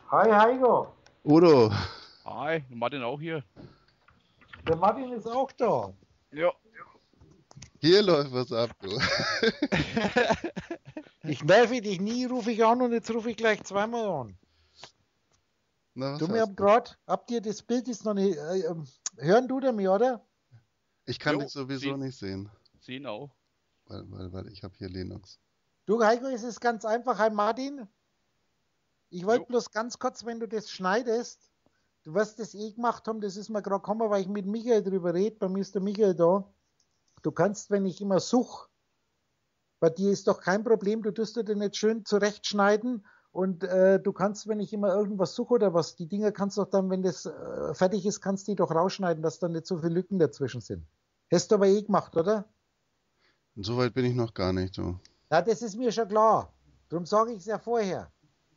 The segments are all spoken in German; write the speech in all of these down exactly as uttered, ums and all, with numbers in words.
Hi Heiko, Udo, Hi, Martin auch hier. der Martin ist auch da. Ja. hier läuft was ab, du. Ich nerve dich nie, rufe ich an und jetzt rufe ich gleich zweimal an. Na, was Du, mir hast habt du? grad, habt ihr das Bild ist noch nicht, äh, ähm, hören du da mir, oder? Ich kann dich Jo, sowieso sehen, nicht sehen, sehen auch. weil, weil, weil ich habe hier Linux. Du Heiko, es ist ganz einfach, hi Martin. Ich wollte Jo. bloß ganz kurz, wenn du das schneidest, du wirst das eh gemacht haben, das ist mir gerade gekommen, weil ich mit Michael drüber rede, bei mir ist der Michael da. Du kannst, wenn ich immer suche, bei dir ist doch kein Problem, du tust dir den nicht schön zurechtschneiden und äh, du kannst, wenn ich immer irgendwas suche oder was, die Dinger kannst du doch dann, wenn das äh, fertig ist, kannst du die doch rausschneiden, dass da nicht so viele Lücken dazwischen sind. Hast du aber eh gemacht, oder? Und so weit bin ich noch gar nicht, du. Ja, das ist mir schon klar. Darum sage ich es ja vorher.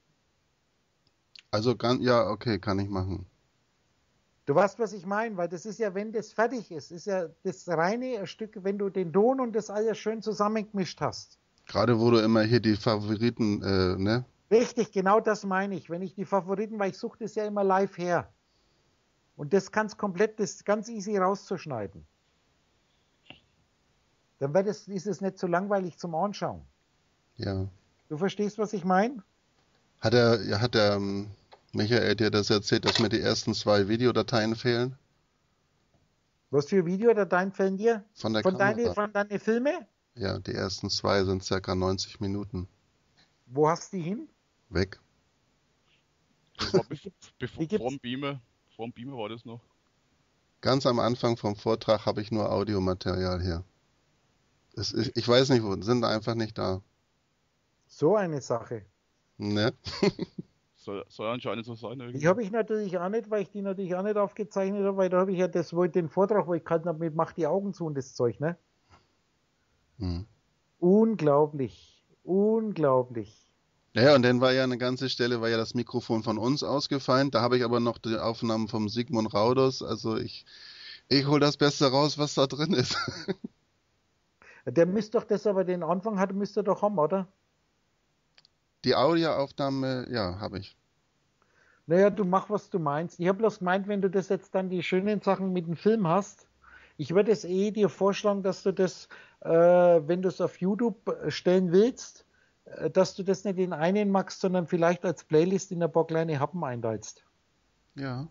Also, ganz, ja, okay, kann ich machen. Du weißt, was ich meine, weil das ist ja, wenn das fertig ist, ist ja das reine Stück, wenn du den Ton und das alles schön zusammengemischt hast. Gerade wo du immer hier die Favoriten, äh, ne? Richtig, genau das meine ich. Wenn ich die Favoriten, weil ich suche das ja immer live her. Und das kannst komplett, das ist ganz easy rauszuschneiden. Dann wird es, ist es nicht so langweilig zum Anschauen. Ja. Du verstehst, was ich meine? Hat er, ja, hat der ähm, Michael dir das erzählt, dass mir die ersten zwei Videodateien fehlen? Was für Videodateien fällen dir? Von der Von deine, Kamera. von deine Filme? Ja, die ersten zwei sind circa neunzig Minuten. Wo hast du die hin? Weg. Das war Die bev gibt's, bevor die vor gibt's. dem Beamer. Vor dem Beamer war das noch. Ganz am Anfang vom Vortrag habe ich nur Audiomaterial hier. Es, ich, ich weiß nicht wo, sind einfach nicht da. So eine Sache. Ne? Soll, soll anscheinend so sein Die irgendwie. habe ich natürlich auch nicht, weil ich die natürlich auch nicht aufgezeichnet habe, weil da habe ich ja das, wo ich den Vortrag, wo ich gehalten habe, mit Mach die Augen zu und das Zeug, ne? Hm. Unglaublich. Unglaublich. Ja, und dann war ja eine ganze Stelle, war ja das Mikrofon von uns ausgefallen. Da habe ich aber noch die Aufnahmen vom Sigmund Raudus. Also ich, ich hole das Beste raus, was da drin ist. Der müsste doch das aber den Anfang hat, müsste er doch haben, oder? Die Audioaufnahme, ja, habe ich. Naja, du mach, was du meinst. Ich habe bloß gemeint, wenn du das jetzt dann die schönen Sachen mit dem Film hast, ich würde es eh dir vorschlagen, dass du das, äh, wenn du es auf YouTube stellen willst, äh, dass du das nicht in einen machst, sondern vielleicht als Playlist in ein paar kleine Happen einteilst. Ja.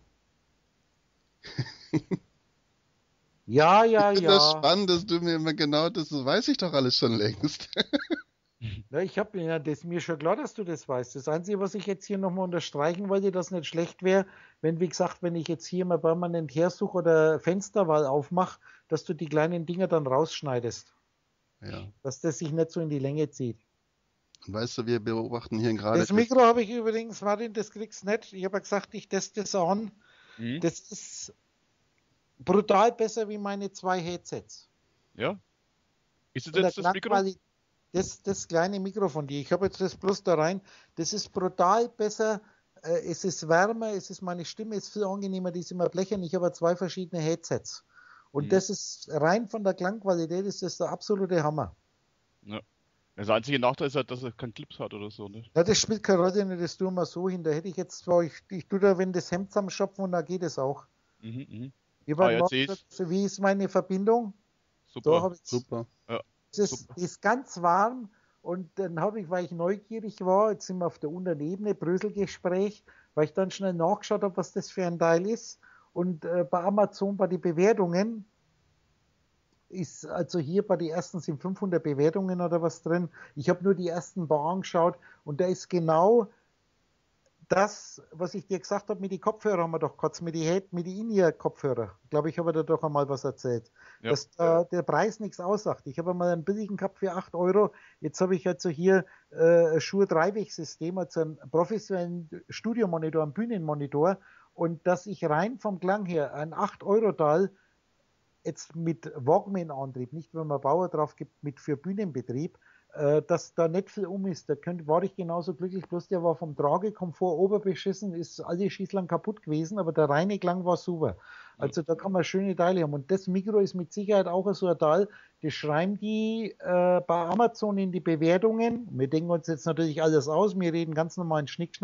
Ja, Ich ja, finde das ja. spannend, dass du mir immer genau das, das weiß ich doch alles schon längst. Ja, ich habe ja, das ist mir schon klar, dass du das weißt. Das Einzige, was ich jetzt hier nochmal unterstreichen wollte, dass nicht schlecht wäre, wenn, wie gesagt, wenn ich jetzt hier mal permanent hersuche oder Fensterwahl aufmache, dass du die kleinen Dinger dann rausschneidest. Ja. Dass das sich nicht so in die Länge zieht. Und weißt du, wir beobachten hier gerade. Das Mikro habe ich übrigens, Martin, das kriegst du nicht. Ich habe ja gesagt, ich teste das an. Mhm. Das ist brutal besser wie meine zwei Headsets. Ja. Ist es Von der jetzt das Mikro? Klangqualität, das, das kleine Mikro von dir. Ich habe jetzt das bloß da rein. Das ist brutal besser. Äh, es ist wärmer, es ist meine Stimme ist viel angenehmer, die ist immer blechern. Ich habe zwei verschiedene Headsets. Und Mhm. das ist rein von der Klangqualität ist das der absolute Hammer. Ja. Das einzige Nachteil ist halt, dass er keinen Clips hat oder so, ne? Ja, das spielt keine Rolle, nicht, das tue mal so hin. Da hätte ich jetzt zwar, ich, ich tue da, wenn das Hemd zusammenschopfen und da geht es auch. Mhm, mhm. Ich Ah, habe jetzt sehe gesagt, ich. so wie ist meine Verbindung? Da Super. habe ich Super. Ja, es ist, super. ist ganz warm und dann habe ich, weil ich neugierig war, jetzt sind wir auf der unteren Ebene, Bröselgespräch, weil ich dann schnell nachgeschaut habe, was das für ein Teil ist. Und äh, bei Amazon bei den Bewertungen ist, also hier bei den ersten sind fünfhundert Bewertungen oder was drin. Ich habe nur die ersten paar angeschaut und da ist genau das, was ich dir gesagt habe, mit den Kopfhörern haben wir doch kurz, mit die, mit die In-Ear-Kopfhörer, glaube ich, habe da doch einmal was erzählt, Ja. dass äh, der Preis nichts aussagt. Ich habe mal einen billigen gehabt für acht Euro, jetzt habe ich also hier äh, ein Shure-Dreiwegsystem, also einen professionellen Studiomonitor, einen Bühnenmonitor und dass ich rein vom Klang her ein acht Euro Teil jetzt mit Walkman-Antrieb, nicht wenn man Bauer drauf gibt, mit für Bühnenbetrieb, äh, dass da nicht viel um ist. Da könnt, war ich genauso glücklich, bloß der war vom Tragekomfort oberbeschissen, ist alle Schießlang kaputt gewesen, aber der reine Klang war super. Also da kann man schöne Teile haben. Und das Mikro ist mit Sicherheit auch so ein Teil, das schreiben die äh, bei Amazon in die Bewertungen. Wir denken uns jetzt natürlich alles aus, wir reden ganz normalen Schnickschnack.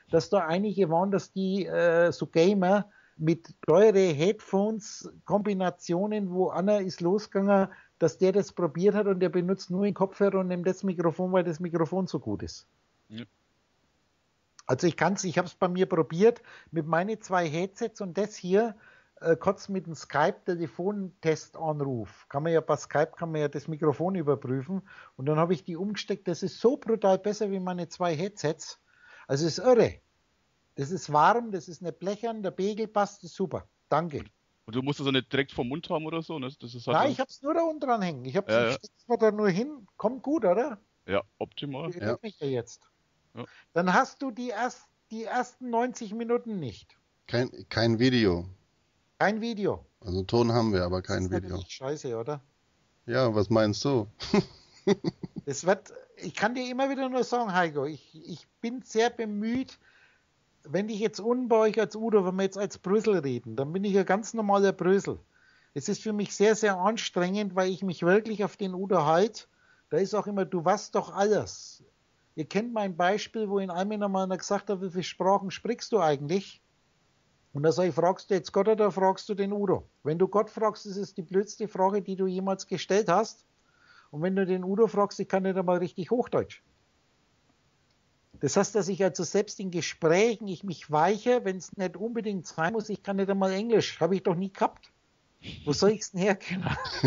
dass da einige waren, dass die äh, so Gamer mit teure Headphones, Kombinationen, wo einer ist losgegangen, dass der das probiert hat und der benutzt nur den Kopfhörer und nimmt das Mikrofon, weil das Mikrofon so gut ist. Ja. Also ich kann's, ich habe es bei mir probiert mit meinen zwei Headsets und das hier äh, kurz mit dem Skype-Telefontest-Anruf. Kann man ja bei Skype kann man ja das Mikrofon überprüfen und dann habe ich die umgesteckt. Das ist so brutal besser wie meine zwei Headsets. Also es ist irre. Das ist warm, das ist nicht blechern, der Pegel passt, ist super. Danke. Und du musst das auch nicht direkt vom Mund haben oder so? Ne? Das ist halt Nein, dann... ich habe es nur da unten dran hängen. Ich, ja, ja. ich steck's mal da nur hin. Kommt gut, oder? Ja, optimal. Ich ja. mich ja jetzt. Ja. Dann hast du die, erst, die ersten neunzig Minuten nicht. Kein, kein Video. Kein Video. Also Ton haben wir, aber kein das ist Video. Scheiße, oder? Ja, was meinst du? Es wird, ich kann dir immer wieder nur sagen, Heiko, ich, ich bin sehr bemüht, wenn ich jetzt unten bei euch als Udo, wenn wir jetzt als Brösel reden, dann bin ich ein ganz normaler Brösel. Es ist für mich sehr, sehr anstrengend, weil ich mich wirklich auf den Udo halte. Da ist auch immer, du weißt doch alles. Ihr kennt mein Beispiel, wo in einem nochmal gesagt hat, wie viele Sprachen sprichst du eigentlich? Und da sage ich, fragst du jetzt Gott oder fragst du den Udo? Wenn du Gott fragst, ist es die blödste Frage, die du jemals gestellt hast. Und wenn du den Udo fragst, ich kann nicht einmal richtig Hochdeutsch. Das heißt, dass ich also selbst in Gesprächen, ich mich weiche, wenn es nicht unbedingt sein muss, ich kann nicht einmal Englisch. Habe ich doch nie gehabt. Wo soll ich es denn herkennen?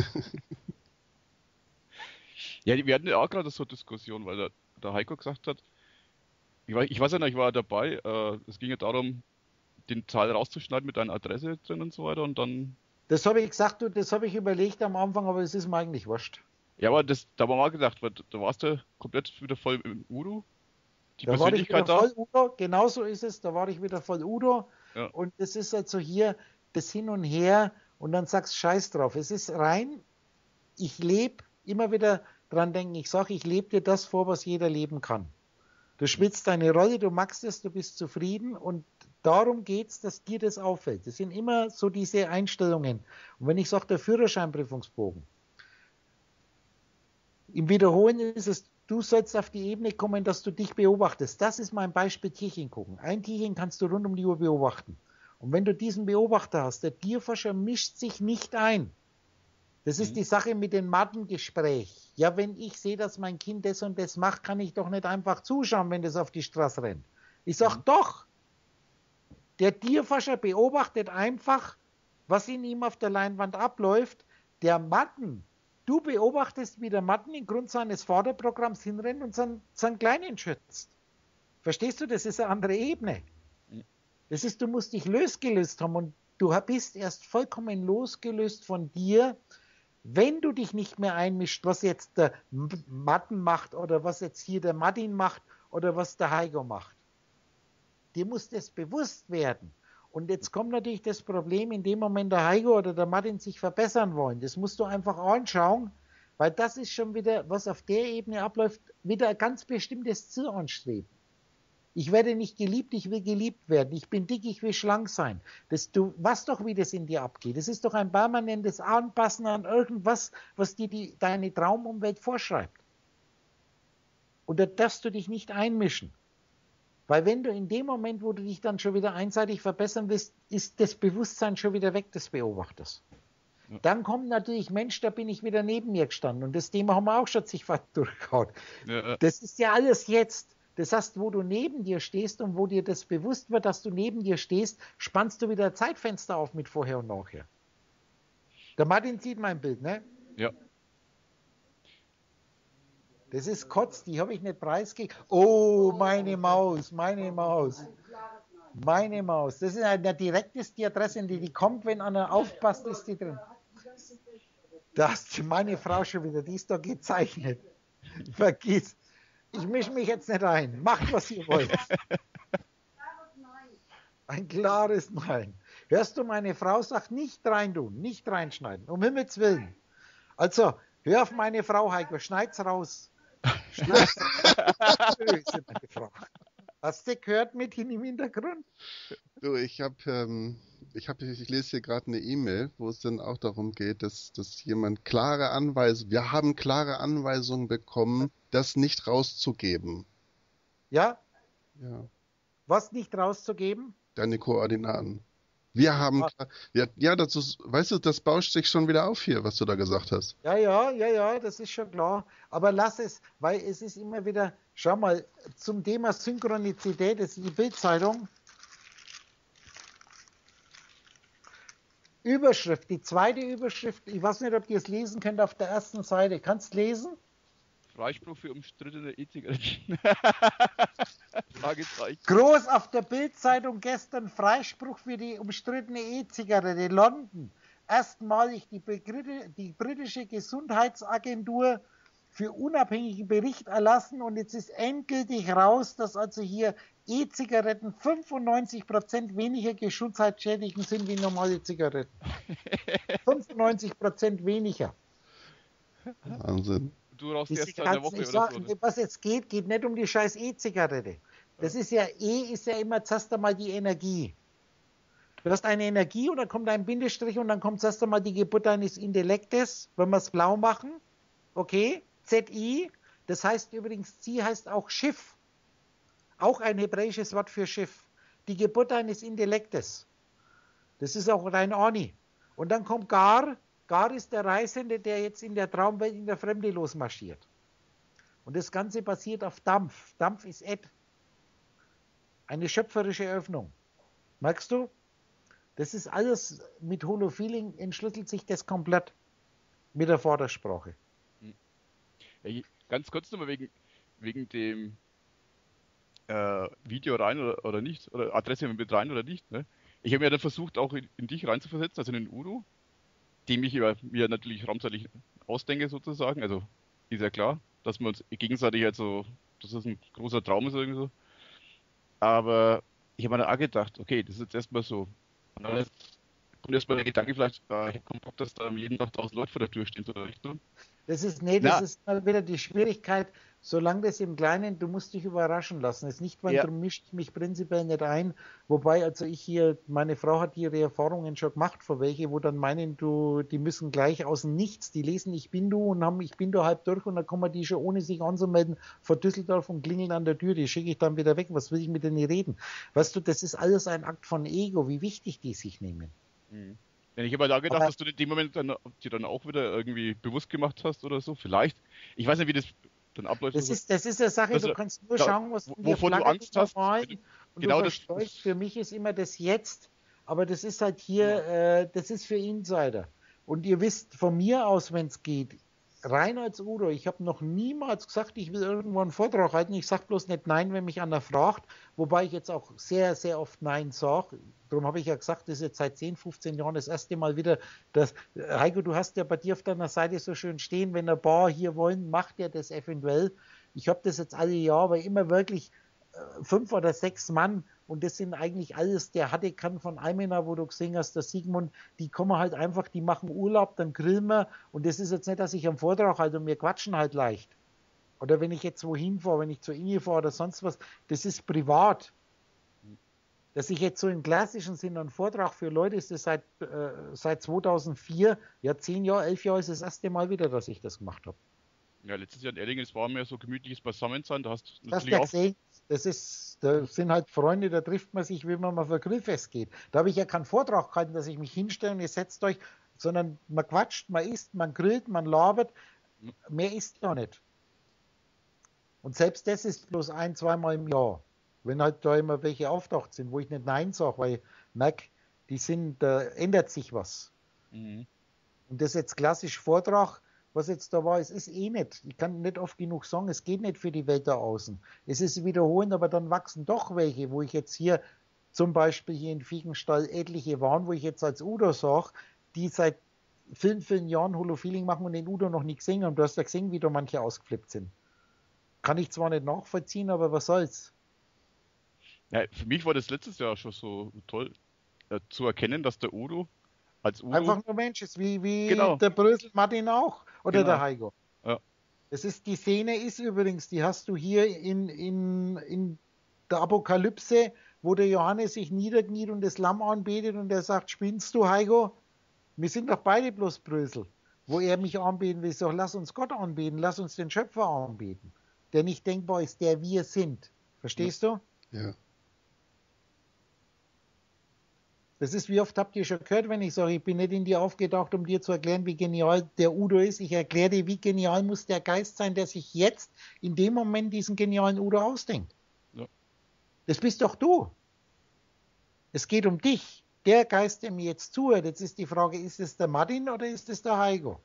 Ja, wir hatten ja auch gerade so eine Diskussion, weil der, der Heiko gesagt hat, ich weiß, ich weiß ja nicht, ich war dabei, äh, es ging ja darum, den Zahl rauszuschneiden mit deiner Adresse drin und so weiter und dann... Das habe ich gesagt, du, das habe ich überlegt am Anfang, aber es ist mir eigentlich wurscht. Ja, aber das, da war mal gedacht, weil da warst du komplett wieder voll im Udo. Die da war ich wieder da. voll Udo, genau so ist es, da war ich wieder voll Udo. Ja. Und das ist also hier das Hin und Her und dann sagst Scheiß drauf. Es ist rein, ich lebe, immer wieder dran denken, ich sage, ich lebe dir das vor, was jeder leben kann. Du spielst deine Rolle, du magst es, du bist zufrieden und darum geht es, dass dir das auffällt. Das sind immer so diese Einstellungen. Und wenn ich sage, der Führerscheinprüfungsbogen, im Wiederholen ist es, du sollst auf die Ebene kommen, dass du dich beobachtest. Das ist mein Beispiel Tierchen gucken. Ein Tierchen kannst du rund um die Uhr beobachten. Und wenn du diesen Beobachter hast, der Tierforscher mischt sich nicht ein. Das ist mhm. die Sache mit dem Mattengespräch. Ja, wenn ich sehe, dass mein Kind das und das macht, kann ich doch nicht einfach zuschauen, wenn das auf die Straße rennt. Ich sage mhm. doch, der Tierforscher beobachtet einfach, was in ihm auf der Leinwand abläuft. Der Matten, du beobachtest, wie der Matten im Grund seines Vaterprogramms hinrennt und seinen, seinen Kleinen schützt. Verstehst du? Das ist eine andere Ebene. Das ist, du musst dich losgelöst haben und du bist erst vollkommen losgelöst von dir, wenn du dich nicht mehr einmischt, was jetzt der Matten macht oder was jetzt hier der Martin macht oder was der Heiko macht. Dir muss das bewusst werden. Und jetzt kommt natürlich das Problem, in dem Moment der Heiko oder der Martin sich verbessern wollen. Das musst du einfach anschauen, weil das ist schon wieder, was auf der Ebene abläuft, wieder ein ganz bestimmtes Ziel anstreben. Ich werde nicht geliebt, ich will geliebt werden. Ich bin dick, ich will schlank sein. Das, du weißt doch, wie das in dir abgeht. Das ist doch ein permanentes Anpassen an irgendwas, was dir die, deine Traumumwelt vorschreibt. Und da darfst du dich nicht einmischen. Weil wenn du in dem Moment, wo du dich dann schon wieder einseitig verbessern willst, ist das Bewusstsein schon wieder weg des Beobachters. Ja. Dann kommt natürlich, Mensch, da bin ich wieder neben mir gestanden. Und das Thema haben wir auch schon zigfach durchgehauen. Ja. Das ist ja alles jetzt. Das heißt, wo du neben dir stehst und wo dir das bewusst wird, dass du neben dir stehst, spannst du wieder ein Zeitfenster auf mit vorher und nachher. Der Martin sieht mein Bild, ne? Ja. Das ist Kotz, die habe ich nicht preisgegeben. Oh, meine Maus, meine Maus. Meine Maus. Das ist eine direkteste die Adresse, die, die kommt, wenn einer aufpasst, ist die drin. Das ist meine Frau schon wieder, die ist da gezeichnet. Vergiss. Ich mische mich jetzt nicht ein. Macht, was ihr wollt. Ein klares Nein. Hörst du, meine Frau sagt, nicht rein tun, nicht reinschneiden. Um Himmels Willen. Also, hör auf meine Frau, Heiko, schneid's raus. Schneid's raus. Böse, meine Frau. Hast du gehört mit hin im Hintergrund? Du, ich habe, ähm, ich, hab, ich lese hier gerade eine E-Mail, wo es dann auch darum geht, dass, dass jemand klare Anweisungen, wir haben klare Anweisungen bekommen, das nicht rauszugeben. Ja? Ja. Was nicht rauszugeben? Deine Koordinaten. Wir haben, Ah, ja, ja, das ist, weißt du, das bauscht sich schon wieder auf hier, was du da gesagt hast. ja, ja, ja, ja, das ist schon klar. Aber lass es, weil es ist immer wieder, schau mal, zum Thema Synchronizität, das ist die Bild-Zeitung. Überschrift, die zweite Überschrift, ich weiß nicht, ob ihr es lesen könnt auf der ersten Seite. Kannst du lesen? Freispruch für umstrittene E-Zigaretten. Fragezeichen. Groß auf der Bild-Zeitung gestern Freispruch für die umstrittene E-Zigarette. London. Erstmalig die, die britische Gesundheitsagentur für unabhängigen Bericht erlassen und jetzt ist endgültig raus, dass also hier E-Zigaretten fünfundneunzig Prozent weniger gesundheitsschädigend sind wie normale Zigaretten. fünfundneunzig Prozent weniger. Wahnsinn. Du rauchst Diese erst seit einer ganzen, Woche ich oder sag, so. Ne? was jetzt geht, geht nicht um die scheiß E-Zigarette. Das ist ja, E ist ja immer zuerst einmal die Energie. Du hast eine Energie und dann kommt ein Bindestrich und dann kommt zuerst einmal die Geburt deines Intellektes, wenn wir es blau machen. Okay, Z I, das heißt übrigens, Z I heißt auch Schiff. Auch ein hebräisches Wort für Schiff. Die Geburt deines Intellektes. Das ist auch rein Orni. Und dann kommt Gar. Gar ist der Reisende, der jetzt in der Traumwelt in der Fremde losmarschiert. Und das Ganze basiert auf Dampf. Dampf ist Ed. Eine schöpferische Öffnung. Merkst du? Das ist alles, mit Holofeeling entschlüsselt sich das komplett mit der Vordersprache. Ja, ganz kurz nochmal wegen, wegen dem äh, Video rein oder, oder nicht, oder Adresse mit rein oder nicht. Ne? Ich habe mir dann versucht, auch in, in dich reinzuversetzen, also in den Udo, dem ich über, mir natürlich raumzeitlich ausdenke sozusagen. Also ist ja klar, dass wir uns gegenseitig halt so, dass das ein großer Traum ist irgendwie so. Aber ich habe mir dann auch gedacht, okay, das ist jetzt erstmal so. Und dann ist, kommt erstmal der Gedanke vielleicht, äh, ich habe keinen Bock, dass da jeden Tag tausend Leute vor der Tür stehen, so in der Richtung. Das ist, nee, das Na, ist mal wieder die Schwierigkeit, solange das im Kleinen, du musst dich überraschen lassen. Es ist nicht, weil ja, darum mischt mich prinzipiell nicht ein. Wobei, also ich hier, meine Frau hat ihre Erfahrungen schon gemacht, vor welche, wo dann meinen, du, die müssen gleich aus dem Nichts, die lesen Ich bin du und haben Ich bin du halb durch und dann kommen die schon ohne sich anzumelden vor Düsseldorf und klingeln an der Tür, die schicke ich dann wieder weg. Was will ich mit denen reden? Weißt du, das ist alles ein Akt von Ego, wie wichtig die sich nehmen. Mhm. Ja, ich habe halt auch gedacht, Aber dass du in dem Moment dann, dir dann auch wieder irgendwie bewusst gemacht hast oder so. Vielleicht. Ich weiß nicht, wie das dann abläuft. Das Also, ist, das ist eine Sache, dass du du, kannst nur da, schauen, was wo- in dir wovon du flackert Angst im hast. Normalen und du Genau das. verstreust. Für mich ist immer das Jetzt, aber das ist halt Genau. hier, äh, das ist für Insider. Und ihr wisst von mir aus, wenn es geht, rein als Udo, ich habe noch niemals gesagt, ich will irgendwo einen Vortrag halten. Ich sage bloß nicht Nein, wenn mich einer fragt, wobei ich jetzt auch sehr, sehr oft Nein sage. Darum habe ich ja gesagt, das ist jetzt seit zehn, fünfzehn Jahren das erste Mal wieder, dass, Heiko, du hast ja bei dir auf deiner Seite so schön stehen, wenn ein paar hier wollen, macht ihr das eventuell. Ich habe das jetzt alle Jahre, aber immer wirklich äh, fünf oder sechs Mann und das sind eigentlich alles, der hatte kann von Almena, wo du gesehen hast, der Sigmund, die kommen halt einfach, die machen Urlaub, dann grillen wir und das ist jetzt nicht, dass ich am Vortrag halte und wir quatschen halt leicht. Oder wenn ich jetzt wohin fahre, wenn ich zur Inge fahre oder sonst was, das ist privat. Dass ich jetzt so im klassischen Sinn einen Vortrag für Leute ist das seit, äh, seit zweitausendvier, ja zehn Jahre, elf Jahre ist das erste Mal wieder, dass ich das gemacht habe. Ja, letztes Jahr in Erdingen, es war mehr so gemütliches Beisammensein. Da hast du Das hast natürlich du ja auch. gesehen, das ist, da sind halt Freunde, da trifft man sich, wie man mal für Grillfest geht. Da habe ich ja keinen Vortrag gehalten, dass ich mich hinstelle und ihr setzt euch, sondern man quatscht, man isst, man grillt, man labert, mehr ist da nicht. Und selbst das ist bloß ein, zweimal im Jahr. Wenn halt da immer welche auftaucht sind, wo ich nicht Nein sage, weil ich merke, die sind, da ändert sich was. Mhm. Und das jetzt klassisch Vortrag, was jetzt da war, es ist eh nicht. Ich kann nicht oft genug sagen, es geht nicht für die Welt da außen. Es ist wiederholend, aber dann wachsen doch welche, wo ich jetzt hier zum Beispiel hier in Fiegenstall etliche waren, wo ich jetzt als Udo sage, die seit vielen, vielen Jahren Holofeeling machen und den Udo noch nie gesehen haben. Du hast ja gesehen, wie da manche ausgeflippt sind. Kann ich zwar nicht nachvollziehen, aber was soll's. Ja, für mich war das letztes Jahr schon so toll äh, zu erkennen, dass der Udo als Udo. Einfach nur Mensch ist, wie, wie Genau, der Brösel Martin auch oder der genau. Heiko. Ja. Das ist, die Szene ist übrigens, die hast du hier in, in, in der Apokalypse, wo der Johannes sich niederkniet und das Lamm anbetet und er sagt, spinnst du, Heiko? Wir sind doch beide bloß Brösel. Wo er mich anbeten will, ich sage, lass uns Gott anbeten, lass uns den Schöpfer anbeten, der nicht denkbar ist, der wir sind. Verstehst du? Ja. Das ist, wie oft habt ihr schon gehört, wenn ich sage, ich bin nicht in dir aufgetaucht, um dir zu erklären, wie genial der Udo ist. Ich erkläre dir, wie genial muss der Geist sein, der sich jetzt in dem Moment diesen genialen Udo ausdenkt. Ja. Das bist doch du. Es geht um dich. Der Geist, der mir jetzt zuhört. Jetzt ist die Frage, ist es der Martin oder ist es der Heiko?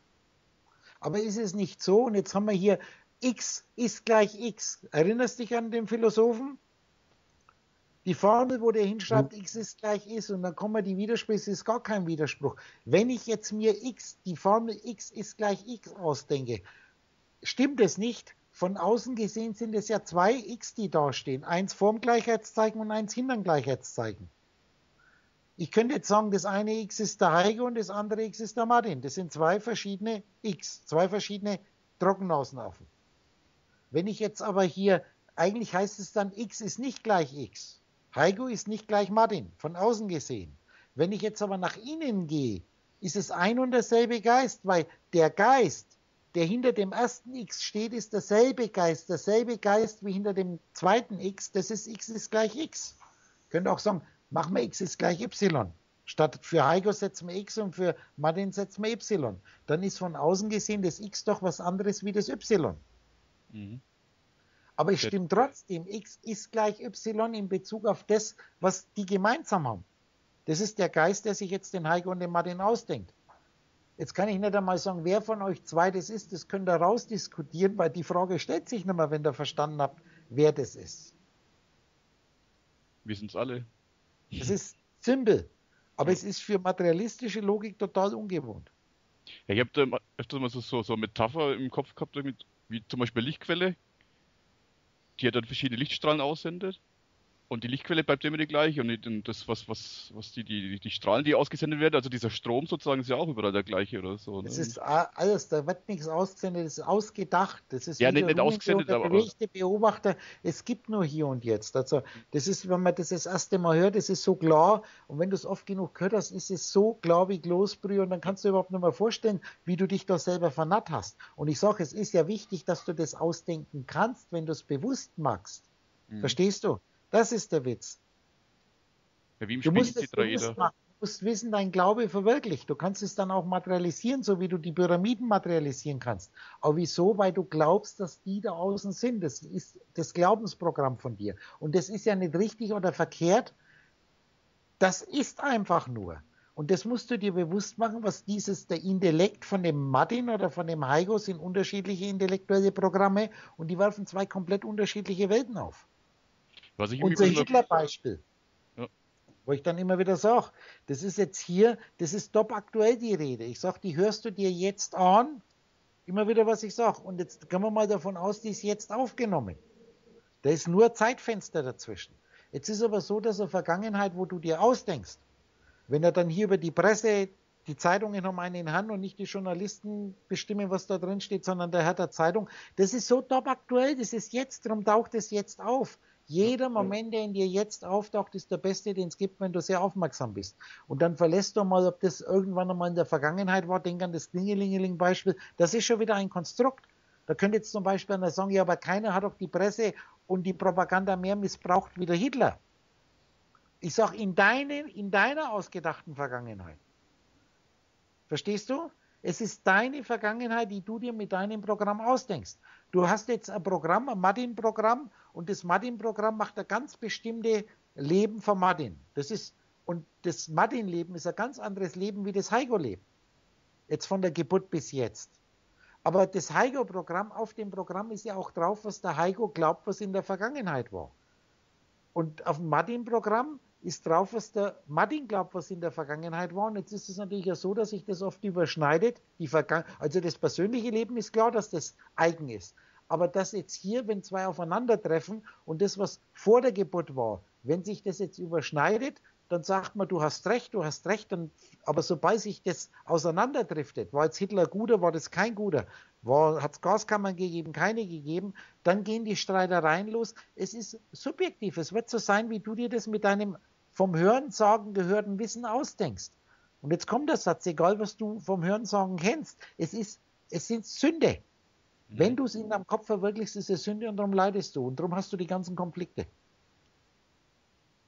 Aber ist es nicht so? Und jetzt haben wir hier x ist gleich x. Erinnerst dich an den Philosophen? Die Formel, wo der hinschreibt, x ist gleich ist, und dann kommen die Widersprüche, es ist gar kein Widerspruch. Wenn ich jetzt mir x, die Formel x ist gleich x ausdenke, stimmt es nicht? Von außen gesehen sind es ja zwei x, die da stehen. Eins vorm Gleichheitszeichen und eins hinterm Gleichheitszeichen. Ich könnte jetzt sagen, das eine x ist der Heiko und das andere x ist der Martin. Das sind zwei verschiedene x, zwei verschiedene Trockenaußenhaufen. Wenn ich jetzt aber hier, eigentlich heißt es dann, x ist nicht gleich x. Heiko ist nicht gleich Martin, von außen gesehen. Wenn ich jetzt aber nach innen gehe, ist es ein und derselbe Geist, weil der Geist, der hinter dem ersten x steht, ist derselbe Geist, derselbe Geist wie hinter dem zweiten x, das ist x ist gleich x. Ihr könnt auch sagen, machen wir x ist gleich y. Statt für Heiko setzen wir x und für Martin setzen wir y. Dann ist von außen gesehen das x doch was anderes wie das y. Mhm. Aber es stimmt trotzdem, x ist gleich y in Bezug auf das, was die gemeinsam haben. Das ist der Geist, der sich jetzt den Heiko und den Martin ausdenkt. Jetzt kann ich nicht einmal sagen, wer von euch zwei das ist, das könnt ihr rausdiskutieren, weil die Frage stellt sich nicht mehr, wenn ihr verstanden habt, wer das ist. Wir sind es alle. Das ist simpel, aber es ist für materialistische Logik total ungewohnt. Ja, ich habe da immer- öfters mal so, so, so Metapher im Kopf gehabt, mit, wie zum Beispiel Lichtquelle, die ja dann verschiedene Lichtstrahlen aussendet. Und die Lichtquelle bleibt immer die gleiche. Und nicht- und das, was, was, was die, die, die Strahlen, die ausgesendet werden, also dieser Strom sozusagen, ist ja auch überall der gleiche oder so. Das Ne? ist a- alles, da wird nichts ausgesendet, das ist ausgedacht. Das ist Ja, wie nicht, der nicht ruhende ausgesendet, oder aber, aber bewegte Beobachter. Es gibt nur hier und jetzt. Also, das ist, wenn man das das erste Mal hört, das ist so klar. Und wenn du es oft genug gehört hast, ist es so klar wie Kloßbrühe. Und dann kannst du überhaupt nicht mehr vorstellen, wie du dich da selber vernarrt hast. Und ich sage, es ist ja wichtig, dass du das ausdenken kannst, wenn du es bewusst machst. Mhm. Verstehst du? Das ist der Witz. ja, wie im Du musst es Spiegeltetraeder. bewusst machen. Du musst wissen, dein Glaube verwirklicht. Du kannst es dann auch materialisieren, so wie du die Pyramiden materialisieren kannst. Aber wieso? Weil du glaubst, dass die da außen sind. Das ist das Glaubensprogramm von dir. Und das ist ja nicht richtig oder verkehrt. Das ist einfach nur. Und das musst du dir bewusst machen, was dieses, der Intellekt von dem Martin oder von dem Heiko sind unterschiedliche intellektuelle Programme und die werfen zwei komplett unterschiedliche Welten auf. Was ich im Unser Übrigen immer, Hitler-Beispiel. ja, Wo ich dann immer wieder sage, das ist jetzt hier, das ist top aktuell die Rede. Ich sage, die hörst du dir jetzt an, immer wieder, was ich sage. Und jetzt gehen wir mal davon aus, die ist jetzt aufgenommen. Da ist nur Zeitfenster dazwischen. Jetzt ist aber so, dass eine Vergangenheit, wo du dir ausdenkst, wenn er dann hier über die Presse, die Zeitungen haben einen in Hand und nicht die Journalisten bestimmen, was da drin steht, sondern der Herr der Zeitung, das ist so top aktuell, das ist jetzt, darum taucht es jetzt auf. Jeder Moment, der in dir jetzt auftaucht, ist der beste, den es gibt, wenn du sehr aufmerksam bist. Und dann verlässt du mal, ob das irgendwann einmal in der Vergangenheit war, denk an das Klingelingeling-Beispiel, das ist schon wieder ein Konstrukt. Da könnte jetzt zum Beispiel einer sagen, ja, aber keiner hat doch die Presse und die Propaganda mehr missbraucht wie der Hitler. Ich sage, in, deinen, in deiner ausgedachten Vergangenheit. Verstehst du? Es ist deine Vergangenheit, die du dir mit deinem Programm ausdenkst. Du hast jetzt ein Programm, ein Martin-Programm, und das Martin-Programm macht ein ganz bestimmtes Leben von Martin. Das ist, und das Martin-Leben ist ein ganz anderes Leben wie das Heiko-Leben. Jetzt von der Geburt bis jetzt. Aber das Heiko-Programm, auf dem Programm ist ja auch drauf, was der Heiko glaubt, was in der Vergangenheit war. Und auf dem Martin-Programm ist drauf, was der Martin glaubt, was in der Vergangenheit war. Und jetzt ist es natürlich ja so, dass sich das oft überschneidet. Die Vergangen also das persönliche Leben ist klar, dass das eigen ist. Aber dass jetzt hier, wenn zwei aufeinandertreffen und das, was vor der Geburt war, wenn sich das jetzt überschneidet, dann sagt man, du hast recht, du hast recht. Dann, aber sobald sich das auseinanderdriftet, war jetzt Hitler guter, war das kein guter, hat es Gaskammern gegeben, keine gegeben, dann gehen die Streitereien los. Es ist subjektiv, es wird so sein, wie du dir das mit deinem vom Hörensagen gehörten Wissen ausdenkst. Und jetzt kommt der Satz, egal was du vom Hörensagen kennst, es ist, es sind Sünde. Mhm. Wenn du es in deinem Kopf verwirklichst, ist es Sünde und darum leidest du und darum hast du die ganzen Konflikte.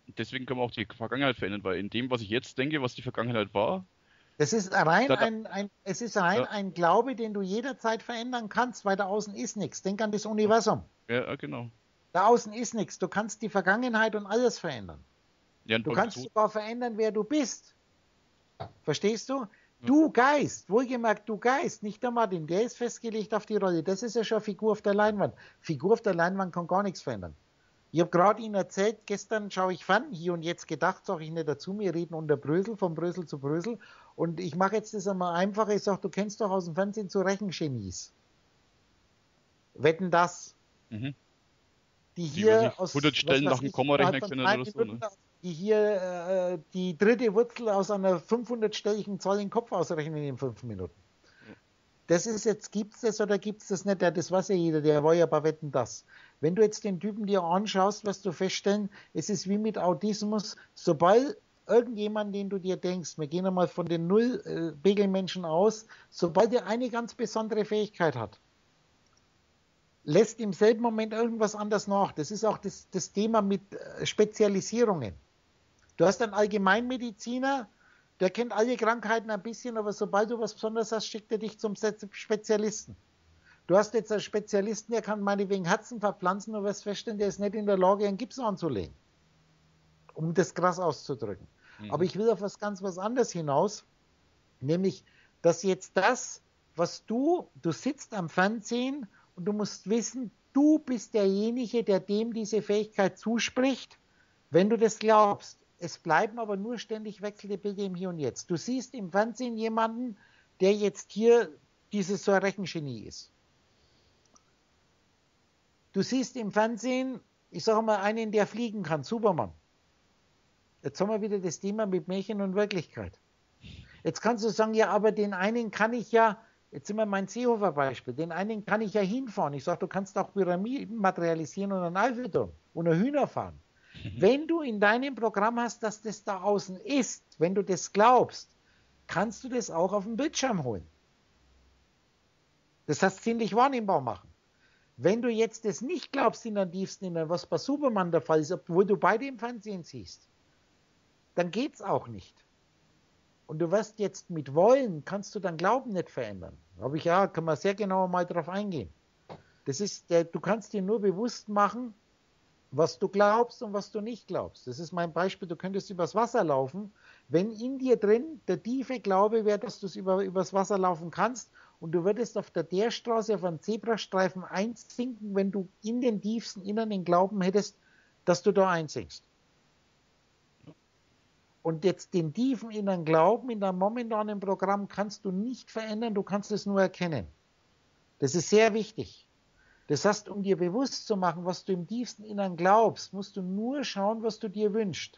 deswegen kann man auch die Vergangenheit verändern, weil in dem, was ich jetzt denke, was die Vergangenheit war, Das ist rein da, da, ein, ein, es ist rein ja, ein Glaube, den du jederzeit verändern kannst, weil da außen ist nichts. Denk an das Universum. ja, genau. Da außen ist nichts. Du kannst die Vergangenheit und alles verändern. Ja, und Du beim kannst Tod, sogar verändern, wer du bist. Verstehst du? ja, Du Geist, wohlgemerkt du Geist, nicht der Martin, der ist festgelegt auf die Rolle. Das ist ja schon eine Figur auf der Leinwand. Figur auf der Leinwand kann gar nichts verändern. Ich habe gerade Ihnen erzählt, gestern schaue ich fern, hier und jetzt gedacht, sage ich nicht dazu, wir reden unter Brösel, von Brösel zu Brösel. Und ich mache jetzt das einmal einfacher, ich sage, du kennst doch aus dem Fernsehen so Rechengenies. Wetten das? mhm. Die Die, was hier ich, aus, hundert was Stellen nach weiß dem ich, Komma innerhalb rechnen von können drei oder so, Minuten, ne? die hier äh, die dritte Wurzel aus einer fünfhundertstelligen Zahl in den Kopf ausrechnen in fünf Minuten. Das ist jetzt, gibt es das oder gibt es das nicht? Ja, das weiß ja jeder, der war ja bei Wetten das. Wenn du jetzt den Typen dir anschaust, wirst du feststellen, es ist wie mit Autismus, sobald irgendjemand, den du dir denkst, wir gehen einmal von den Null-Pegelmenschen aus, sobald er eine ganz besondere Fähigkeit hat, lässt im selben Moment irgendwas anders nach. Das ist auch das, das Thema mit Spezialisierungen. Du hast einen Allgemeinmediziner, der kennt alle Krankheiten ein bisschen, aber sobald du was Besonderes hast, schickt er dich zum Spezialisten. Du hast jetzt einen Spezialisten, der kann meinetwegen Herzen verpflanzen, und wirst feststellen, der ist nicht in der Lage, einen Gips anzulegen. Um das krass auszudrücken. Mhm. Aber ich will auf was ganz was anderes hinaus, nämlich, dass jetzt das, was du, du sitzt am Fernsehen und du musst wissen, du bist derjenige, der dem diese Fähigkeit zuspricht, wenn du das glaubst. Es bleiben aber nur ständig wechselnde Bilder im Hier und Jetzt. Du siehst im Fernsehen jemanden, der jetzt hier dieses so ein Rechengenie ist. Du siehst im Fernsehen, ich sage mal, einen, der fliegen kann, Superman. Jetzt haben wir wieder das Thema mit Märchen und Wirklichkeit. Jetzt kannst du sagen, ja, aber den einen kann ich ja, jetzt sind wir mein Seehofer-Beispiel, den einen kann ich ja hinfahren. Ich sage, du kannst auch Pyramiden materialisieren und einen Eiffelturm und einen Hühner fahren. Wenn du in deinem Programm hast, dass das da außen ist, wenn du das glaubst, kannst du das auch auf den Bildschirm holen. Das heißt, ziemlich wahrnehmbar machen. Wenn du jetzt das nicht glaubst in deinem tiefsten Inneren, was bei Superman der Fall ist, obwohl du beide im Fernsehen siehst, dann geht es auch nicht. Und du wirst jetzt mit Wollen, kannst du dein Glauben nicht verändern. Aber ich, ja, kann man sehr genau mal drauf eingehen. Das ist, der, du kannst dir nur bewusst machen, was du glaubst und was du nicht glaubst. Das ist mein Beispiel, du könntest übers Wasser laufen, wenn in dir drin der tiefe Glaube wäre, dass du es über, übers Wasser laufen kannst und du würdest auf der Teerstraße auf einen Zebrastreifen einsinken, wenn du in den tiefsten Innern den Glauben hättest, dass du da einsinkst. Und jetzt den tiefen inneren Glauben in deinem momentanen Programm kannst du nicht verändern, du kannst es nur erkennen. Das ist sehr wichtig. Das heißt, um dir bewusst zu machen, was du im tiefsten Innern glaubst, musst du nur schauen, was du dir wünschst.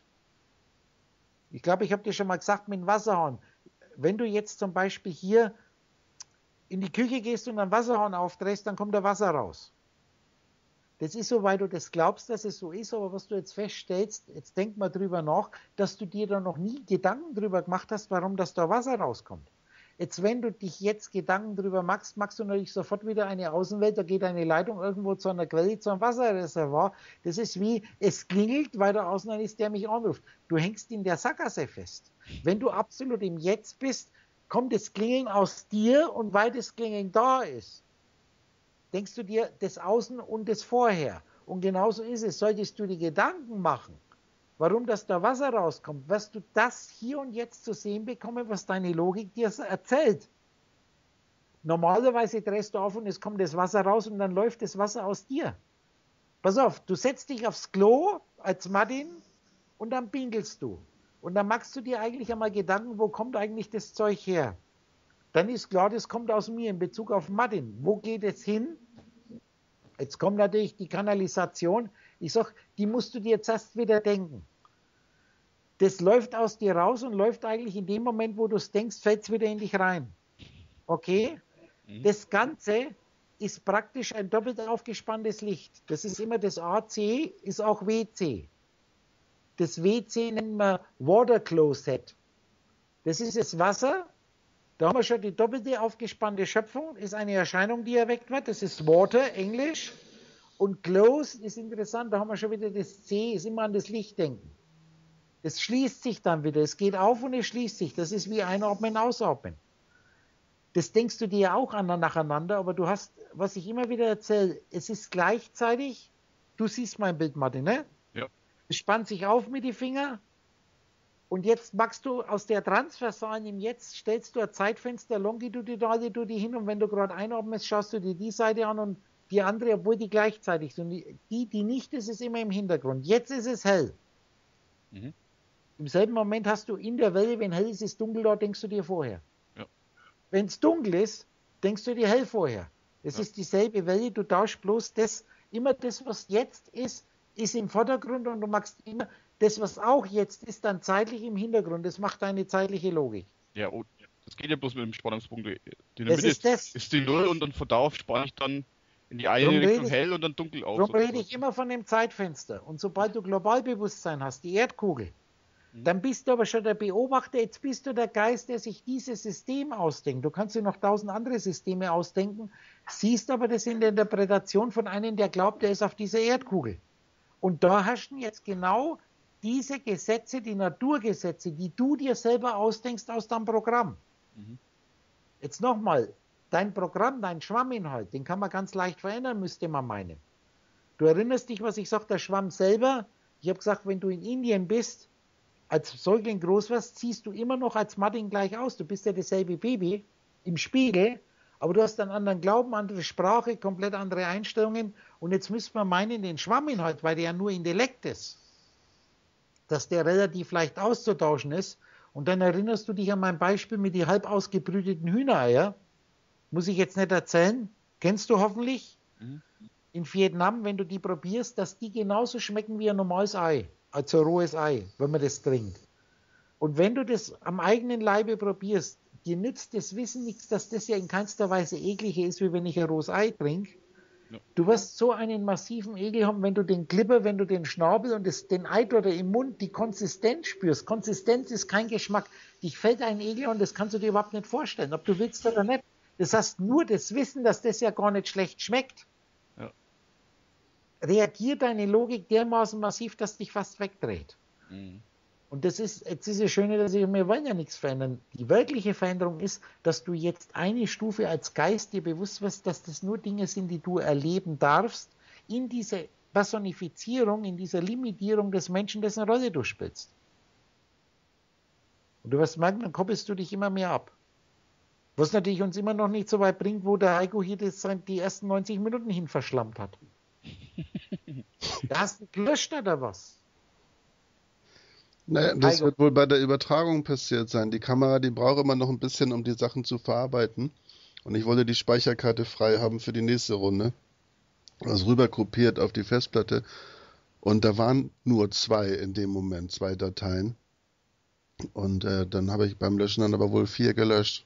Ich glaube, ich habe dir schon mal gesagt mit dem Wasserhahn. Wenn du jetzt zum Beispiel hier in die Küche gehst und einen Wasserhahn aufdrehst, dann kommt da Wasser raus. Das ist so, weil du das glaubst, dass es so ist, aber was du jetzt feststellst, jetzt denk mal drüber nach, dass du dir da noch nie Gedanken drüber gemacht hast, warum das da Wasser rauskommt. Jetzt, wenn du dich jetzt Gedanken drüber machst, machst du natürlich sofort wieder eine Außenwelt, da geht eine Leitung irgendwo zu einer Quelle, zu einem Wasserreservoir. Das ist wie, es klingelt, weil da außen einer ist, der mich anruft. Du hängst in der Sackgasse fest. Wenn du absolut im Jetzt bist, kommt das Klingeln aus dir und weil das Klingeln da ist, denkst du dir das Außen und das Vorher. Und genauso ist es. Solltest du dir Gedanken machen, warum das da Wasser rauskommt, wirst du das hier und jetzt zu sehen bekommen, was deine Logik dir erzählt. Normalerweise drehst du auf und es kommt das Wasser raus und dann läuft das Wasser aus dir. Pass auf, du setzt dich aufs Klo als Martin und dann pinkelst du. Und dann machst du dir eigentlich einmal Gedanken, wo kommt eigentlich das Zeug her? Dann ist klar, das kommt aus mir in Bezug auf Martin. Wo geht es hin? Jetzt kommt natürlich die Kanalisation. Ich sage, die musst du dir jetzt erst wieder denken. Das läuft aus dir raus und läuft eigentlich in dem Moment, wo du es denkst, fällt es wieder in dich rein. Okay? Mhm. Das Ganze ist praktisch ein doppelt aufgespanntes Licht. Das ist immer das A C, ist auch W C. Das W C nennen wir Water Closet. Das ist das Wasser. Da haben wir schon die doppelte aufgespannte Schöpfung, ist eine Erscheinung, die erweckt wird. Das ist Water, Englisch. Und Close ist interessant, da haben wir schon wieder das C, ist immer an das Licht denken. Es schließt sich dann wieder. Es geht auf und es schließt sich. Das ist wie Einatmen, Ausatmen. Das denkst du dir auch an, nacheinander, aber du hast, was ich immer wieder erzähle, es ist gleichzeitig, du siehst mein Bild, Martin, ne? Ja. Es spannt sich auf mit den Fingern und jetzt machst du aus der Transversalen im Jetzt, stellst du ein Zeitfenster longitudinal du die hin und wenn du gerade einatmest, schaust du dir die Seite an und die andere, obwohl die gleichzeitig sind. Die, die nicht ist, ist immer im Hintergrund. Jetzt ist es hell. Mhm. Im selben Moment hast du in der Welle, wenn hell ist, ist dunkel, da denkst du dir vorher. Wenn es dunkel ist, denkst du dir hell vorher. Es ja. ist dieselbe Welle, du tauschst bloß das, immer das, was jetzt ist, ist im Vordergrund und du machst immer das, was auch jetzt ist, dann zeitlich im Hintergrund. Das macht deine zeitliche Logik. Ja, und das geht ja bloß mit dem Spannungspunkt. Die das Mitte ist, das. ist die Null und dann von da auf spanne ich dann in die eine drum Richtung ich, hell und dann dunkel auf. Darum rede ich immer von dem Zeitfenster. Und sobald du Globalbewusstsein hast, die Erdkugel, dann bist du aber schon der Beobachter, jetzt bist du der Geist, der sich dieses System ausdenkt. Du kannst dir noch tausend andere Systeme ausdenken, siehst aber das in der Interpretation von einem, der glaubt, der ist auf dieser Erdkugel. Und da herrschen jetzt genau diese Gesetze, die Naturgesetze, die du dir selber ausdenkst aus deinem Programm. Mhm. Jetzt nochmal, dein Programm, dein Schwamminhalt, den kann man ganz leicht verändern, müsste man meinen. Du erinnerst dich, was ich sage, der Schwamm selber, ich habe gesagt, wenn du in Indien bist, als Säugling groß wirst, siehst du immer noch als Martin gleich aus. Du bist ja dasselbe Baby im Spiegel, aber du hast einen anderen Glauben, andere Sprache, komplett andere Einstellungen. Und jetzt müsste man meinen, den Schwamminhalt, weil der ja nur Intellekt ist, dass der relativ leicht auszutauschen ist. Und dann erinnerst du dich an mein Beispiel mit den halb ausgebrüteten Hühnereier. Muss ich jetzt nicht erzählen. Kennst du hoffentlich? Mhm. In Vietnam, wenn du die probierst, dass die genauso schmecken wie ein normales Ei. Also ein rohes Ei, wenn man das trinkt. Und wenn du das am eigenen Leibe probierst, dir nützt das Wissen nichts, dass das ja in keinster Weise ekliger ist, wie wenn ich ein rohes Ei trinke. Ja. Du wirst so einen massiven Ekel haben, wenn du den Klipper, wenn du den Schnabel und das, den Eidrotter im Mund, die Konsistenz spürst. Konsistenz ist kein Geschmack. Dich fällt ein Ekel und das kannst du dir überhaupt nicht vorstellen, ob du willst oder nicht. Das heißt, nur das Wissen, dass das ja gar nicht schlecht schmeckt, ja. reagiert deine Logik dermaßen massiv, dass dich fast wegdreht. Mhm. Und das ist, jetzt ist das Schöne, dass ich, wir wollen ja nichts verändern. Die wirkliche Veränderung ist, dass du jetzt eine Stufe als Geist dir bewusst wirst, dass das nur Dinge sind, die du erleben darfst, in dieser Personifizierung, in dieser Limitierung des Menschen, dessen Rolle du spielst. Und du wirst merken, dann koppelst du dich immer mehr ab. Was natürlich uns immer noch nicht so weit bringt, wo der Heiko hier das, die ersten neunzig Minuten hin verschlammt hat. Da hast du gelöscht oder was? Naja, das Heiko. Wird wohl bei der Übertragung passiert sein. Die Kamera, die braucht immer noch ein bisschen, um die Sachen zu verarbeiten. Und ich wollte die Speicherkarte frei haben für die nächste Runde. Also rüber kopiert auf die Festplatte. Und da waren nur zwei in dem Moment, zwei Dateien. Und äh, dann habe ich beim Löschen dann aber wohl vier gelöscht.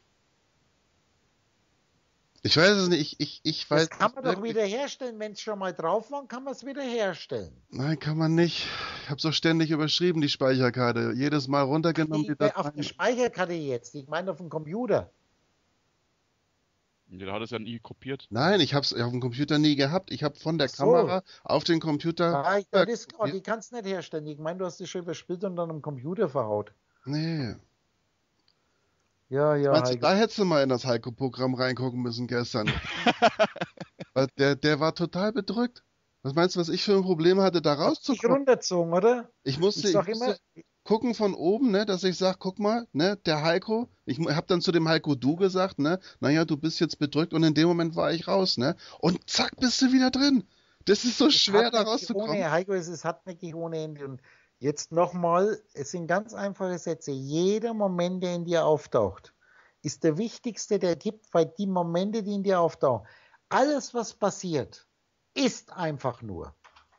Ich weiß es nicht, ich, ich, ich weiß. Das kann man doch wieder herstellen, wenn es schon mal drauf war, kann man es wieder herstellen. Nein, kann man nicht. Ich habe so ständig überschrieben, die Speicherkarte. Jedes Mal runtergenommen. Die, die auf der Speicherkarte jetzt, ich meine auf dem Computer. Ja, da hat es ja nie kopiert. Nein, ich habe es auf dem Computer nie gehabt. Ich habe von der so. Kamera auf den Computer. Ja, ich, das ist klar, die kannst du nicht herstellen. Ich meine, du hast die schon überspielt und dann am Computer verhaut. Nee. Ja, ja. Meinst du, da hättest du mal in das Heiko-Programm reingucken müssen gestern. Weil der, der war total bedrückt. Was meinst du, was ich für ein Problem hatte, da rauszukommen? Ich runterzogen, oder? Ich musste, ich ich musste immer, gucken von oben, ne, dass ich sage, guck mal, ne, der Heiko, ich habe dann zu dem Heiko du gesagt, ne, naja, du bist jetzt bedrückt und in dem Moment war ich raus, ne, und zack, bist du wieder drin. Das ist so schwer, da rauszukommen. Ohne, Heiko, es ist hartnäckig ohne Ende. Und jetzt nochmal, es sind ganz einfache Sätze. Jeder Moment, der in dir auftaucht, ist der wichtigste, der gibt, weil die Momente, die in dir auftauchen, alles, was passiert, ist einfach nur.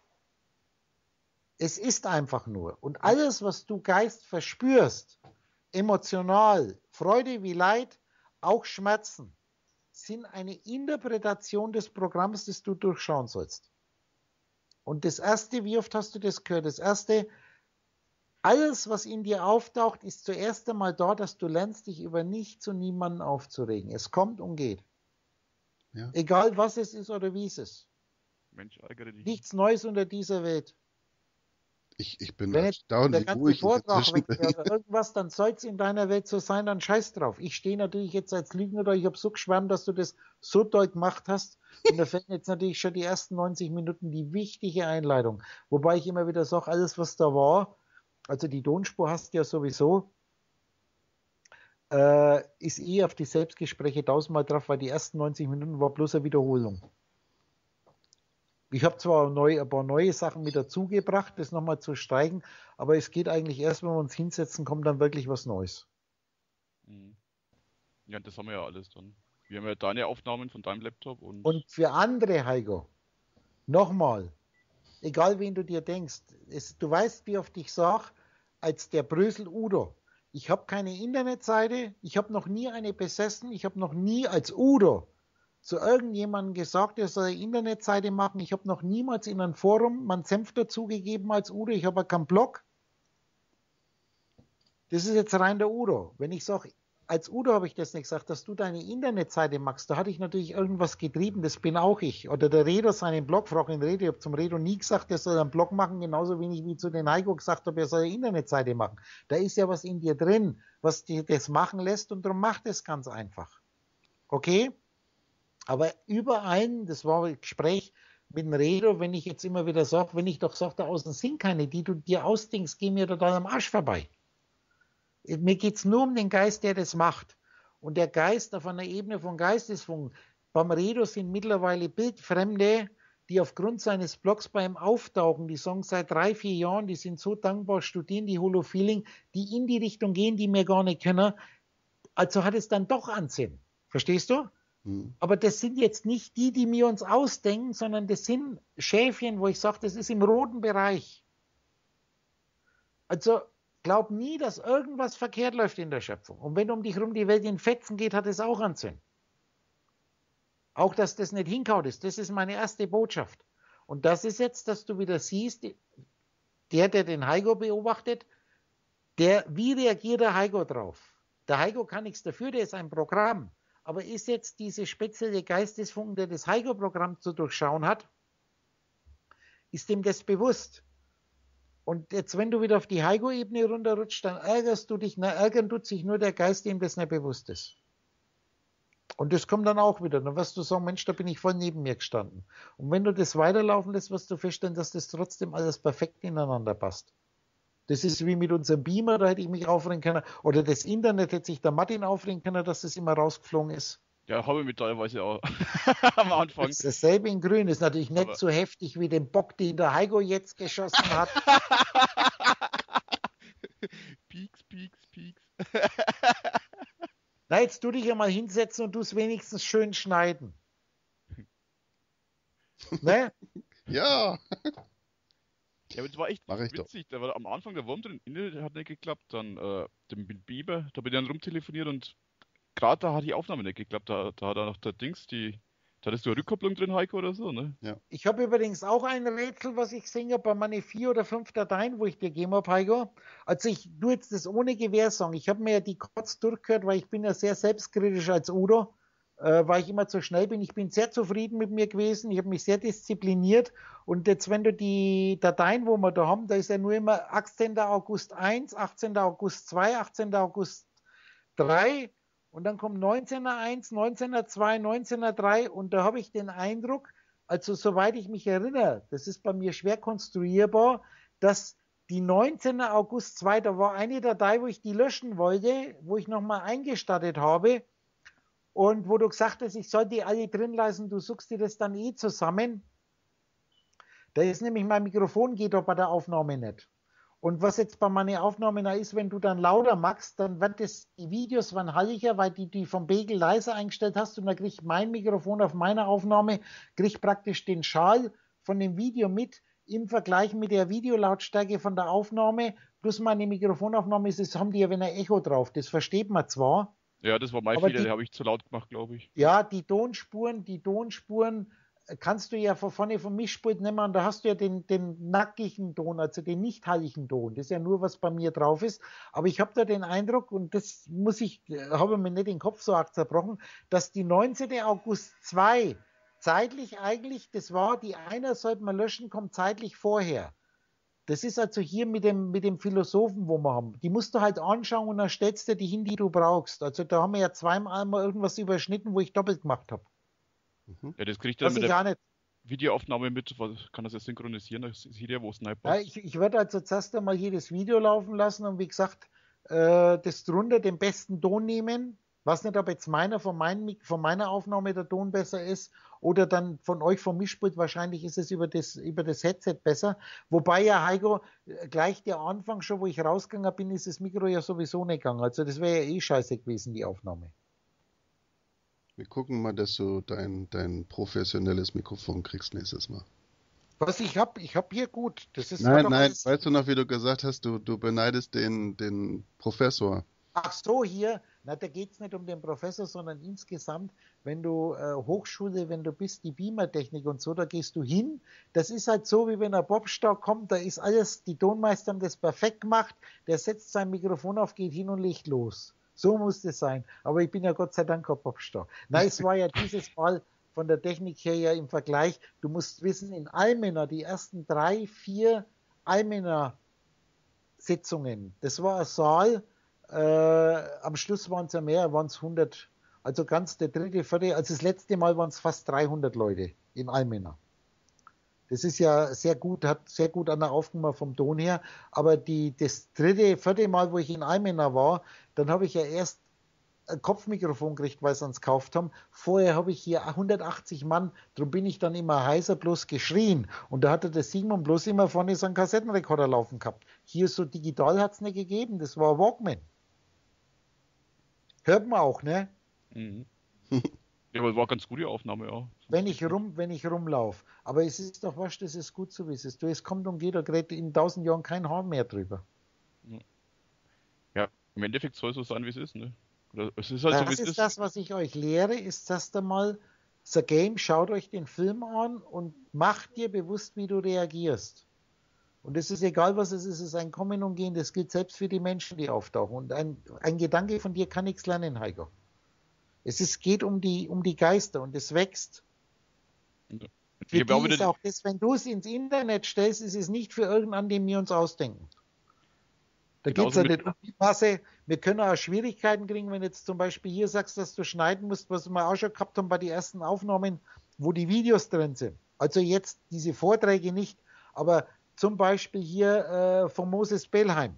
Es ist einfach nur. Und alles, was du Geist verspürst, emotional, Freude wie Leid, auch Schmerzen, sind eine Interpretation des Programms, das du durchschauen sollst. Und das Erste, wie oft hast du das gehört? Das Erste, alles, was in dir auftaucht, ist zuerst einmal da, dass du lernst, dich über nichts und niemanden aufzuregen. Es kommt und geht. Ja. Egal, was es ist oder wie es ist. Mensch, ärgere dich. Nichts Neues unter dieser Welt. Ich, ich bin Wenn jetzt erstaunt, der wie ganze ruhig ich Vortrag inzwischen weg bin. wäre oder irgendwas, dann soll es in deiner Welt so sein, dann scheiß drauf. Ich stehe natürlich jetzt als Lügner da, ich habe so geschwärmt, dass du das so toll gemacht hast. Und da fällt jetzt natürlich schon die ersten neunzig Minuten die wichtige Einleitung. Wobei ich immer wieder sage, alles was da war, also die Tonspur hast du ja sowieso, äh, ist eh auf die Selbstgespräche tausendmal drauf, weil die ersten neunzig Minuten war bloß eine Wiederholung. Ich habe zwar neu, ein paar neue Sachen mit dazugebracht, das nochmal zu streichen, aber es geht eigentlich erst, wenn wir uns hinsetzen, kommt dann wirklich was Neues. Mhm. Ja, das haben wir ja alles dann. Wir haben ja deine Aufnahmen von deinem Laptop und. Und für andere, Heiko, nochmal, egal wen du dir denkst, es, du weißt, wie oft ich sage, als der Brösel Udo, ich habe keine Internetseite, ich habe noch nie eine besessen, ich habe noch nie als Udo zu irgendjemandem gesagt, er soll eine Internetseite machen. Ich habe noch niemals in einem Forum meinen Senf dazugegeben als Udo. Ich habe keinen Blog. Das ist jetzt rein der Udo. Wenn ich sage, als Udo habe ich das nicht gesagt, dass du deine Internetseite machst, da hatte ich natürlich irgendwas getrieben, das bin auch ich. Oder der Redo seinen Blog, frag ihn Redo, ich habe zum Redo nie gesagt, er soll einen Blog machen, genauso wenig wie zu den Heiko gesagt habe, er soll eine Internetseite machen. Da ist ja was in dir drin, was dir das machen lässt und darum macht es ganz einfach. Okay? Aber überall, das war ein Gespräch mit dem Redo, wenn ich jetzt immer wieder sage, wenn ich doch sage, da außen sind keine, die du dir ausdenkst, geh mir total am Arsch vorbei. Mir geht es nur um den Geist, der das macht. Und der Geist auf einer Ebene von Geistesfunken. Beim Redo sind mittlerweile Bildfremde, die aufgrund seines Blogs beim Auftauchen, die sagen seit drei, vier Jahren, die sind so dankbar, studieren die Holofeeling, die in die Richtung gehen, die wir gar nicht können. Also hat es dann doch Ansinn. Verstehst du? Aber das sind jetzt nicht die, die wir uns ausdenken, sondern das sind Schäfchen, wo ich sage, das ist im roten Bereich. Also glaub nie, dass irgendwas verkehrt läuft in der Schöpfung. Und wenn um dich rum die Welt in Fetzen geht, hat es auch einen Sinn. Auch, dass das nicht hinkaut ist, das ist meine erste Botschaft. Und das ist jetzt, dass du wieder siehst, der, der den Heiko beobachtet, der, wie reagiert der Heiko drauf? Der Heiko kann nichts dafür, der ist ein Programm. Aber ist jetzt diese spezielle Geistesfunken, der das Heiko-Programm zu durchschauen hat, ist dem das bewusst? Und jetzt, wenn du wieder auf die Heiko-Ebene runterrutscht, dann ärgerst du dich, na, ärgern tut sich nur der Geist, dem das nicht bewusst ist. Und das kommt dann auch wieder. Dann wirst du sagen, Mensch, da bin ich voll neben mir gestanden. Und wenn du das weiterlaufen lässt, wirst du feststellen, dass das trotzdem alles perfekt ineinander passt. Das ist wie mit unserem Beamer, da hätte ich mich aufregen können. Oder das Internet hätte sich der Martin aufregen können, dass das immer rausgeflogen ist. Ja, habe ich mit teilweise auch am Anfang. Das ist dasselbe in Grün. Ist natürlich nicht Aber so heftig wie den Bock, den der Heiko jetzt geschossen hat. Pieks, Pieks, Pieks. Na, jetzt tu dich ja mal hinsetzen und du es wenigstens schön schneiden. Ne? Ja. Ja, aber das war echt Mach ich doch. witzig. Da war am Anfang der Wurm drin, Internet hat nicht geklappt, dann äh, mit Biber, da bin ich dann rumtelefoniert und gerade da hat die Aufnahme nicht geklappt. Da, da hat er noch der Dings, die, da hattest du eine Rückkopplung drin, Heiko, oder so, ne? Ich habe übrigens auch ein Rätsel, was ich gesehen habe bei meinen vier oder fünf Dateien, wo ich dir gegeben habe, Heiko. Also ich tue jetzt das ohne Gewähr sagen. Ich habe mir ja die kurz durchgehört, weil ich bin ja sehr selbstkritisch als Udo, äh, weil ich immer zu schnell bin. Ich bin sehr zufrieden mit mir gewesen. Ich habe mich sehr diszipliniert. Und jetzt, wenn du die Dateien, wo wir da haben, da ist ja nur immer achtzehnter August eins, achtzehnter August zwei, achtzehnter August drei. Und dann kommt neunzehner eins, neunzehner zwei, neunzehner drei und da habe ich den Eindruck, also soweit ich mich erinnere, das ist bei mir schwer konstruierbar, dass die neunzehner August zwei, da war eine Datei, wo ich die löschen wollte, wo ich nochmal eingestattet habe und wo du gesagt hast, ich soll die alle drin lassen, du suchst dir das dann eh zusammen. Da ist nämlich mein Mikrofon, geht doch bei der Aufnahme nicht. Und was jetzt bei meinen Aufnahmen ist, wenn du dann lauter machst, dann wird das, die Videos waren halliger, weil die, die vom Pegel leiser eingestellt hast und dann kriegt mein Mikrofon auf meiner Aufnahme, kriegt praktisch den Schall von dem Video mit im Vergleich mit der Videolautstärke von der Aufnahme, plus meine Mikrofonaufnahme ist, das haben die ja wenn ein Echo drauf, das versteht man zwar. Ja, das war mein Aber Fehler, die- den habe ich zu laut gemacht, glaube ich. Ja, die Tonspuren, die Tonspuren kannst du ja von vorne vom Mischpult nehmen und da hast du ja den, den nackigen Ton, also den nicht halligen Ton. Das ist ja nur, was bei mir drauf ist. Aber ich habe da den Eindruck, und das muss ich, habe mir nicht den Kopf so arg zerbrochen, dass die neunzehnter August zwei zeitlich eigentlich, das war, die einer sollte man löschen, kommt zeitlich vorher. Das ist also hier mit dem, mit dem Philosophen, wo wir haben. Die musst du halt anschauen und dann stellst du die hin, die du brauchst. Also da haben wir ja zweimal mal irgendwas überschnitten, wo ich doppelt gemacht habe. Ja, das kriegt er Was mit ich der auch nicht. Videoaufnahme mit, was, kann das ja synchronisieren, da sieht er, wo Sniper Ja, ist. ich, ich werde also zuerst einmal hier das Video laufen lassen und wie gesagt, äh, das drunter den besten Ton nehmen. Weiß nicht, ob jetzt meiner von, mein, von meiner Aufnahme der Ton besser ist oder dann von euch vom Mischpult. Wahrscheinlich ist es über das, über das Headset besser. Wobei ja, Heiko, gleich der Anfang schon, wo ich rausgegangen bin, ist das Mikro ja sowieso nicht gegangen. Also das wäre ja eh scheiße gewesen, die Aufnahme. Wir gucken mal, dass du dein, dein professionelles Mikrofon kriegst nächstes Mal. Was ich habe, ich habe hier gut. Das ist Nein, nein, weißt du noch, wie du gesagt hast, du, du beneidest den, den Professor. Ach so, hier, na, da geht es nicht um den Professor, sondern insgesamt, wenn du äh, Hochschule, wenn du bist, die Beamertechnik und so, da gehst du hin. Das ist halt so, wie wenn ein Popstar kommt, da ist alles, die Tonmeister haben das perfekt gemacht, der setzt sein Mikrofon auf, geht hin und legt los. So muss das sein. Aber ich bin ja Gott sei Dank kein Popstar. Nein, es war ja dieses Mal von der Technik her ja im Vergleich, du musst wissen, in Almena, die ersten drei, vier Almena-Sitzungen, das war ein Saal, Äh, am Schluss waren es ja mehr, waren es hundert, also ganz der dritte, vierte, also das letzte Mal waren es fast dreihundert Leute in Almena. Das ist ja sehr gut, hat sehr gut an der Aufnahme vom Ton her, aber die, das dritte, vierte Mal, wo ich in Almena war, dann habe ich ja erst ein Kopfmikrofon gekriegt, weil sie uns gekauft haben. Vorher habe ich hier hundertachtzig Mann, darum bin ich dann immer heiser bloß geschrien. Und da hatte der Simon bloß immer vorne so einen Kassettenrekorder laufen gehabt. Hier so digital hat es nicht gegeben, das war Walkman. Hört man auch, ne? Mhm. Ja, aber war ganz gute Aufnahme, ja. Wenn ich rum, wenn ich rumlaufe. Aber es ist doch was, das ist gut so wie es ist. Du, es kommt um jeder Gerät in tausend Jahren kein Haar mehr drüber. Ja, im Endeffekt soll es so sein, wie es ist, ne? Oder es ist halt das so, wie es ist ist. das, was ich euch lehre, ist das einmal, The Game, schaut euch den Film an und macht dir bewusst, wie du reagierst. Und es ist egal, was es ist, es ist ein Kommen und Gehen, das gilt selbst für die Menschen, die auftauchen. Und ein, ein Gedanke von dir kann nichts lernen, Heiko. Es ist, geht um die, um die Geister und es wächst. Für die ist auch das, wenn du es ins Internet stellst, ist es nicht für irgendeinen, den wir uns ausdenken. Da geht es ja nicht um die Masse. Wir können auch Schwierigkeiten kriegen, wenn jetzt zum Beispiel hier sagst, dass du schneiden musst, was wir auch schon gehabt haben bei den ersten Aufnahmen, wo die Videos drin sind. Also jetzt diese Vorträge nicht, aber zum Beispiel hier äh, von Moses Bellheim.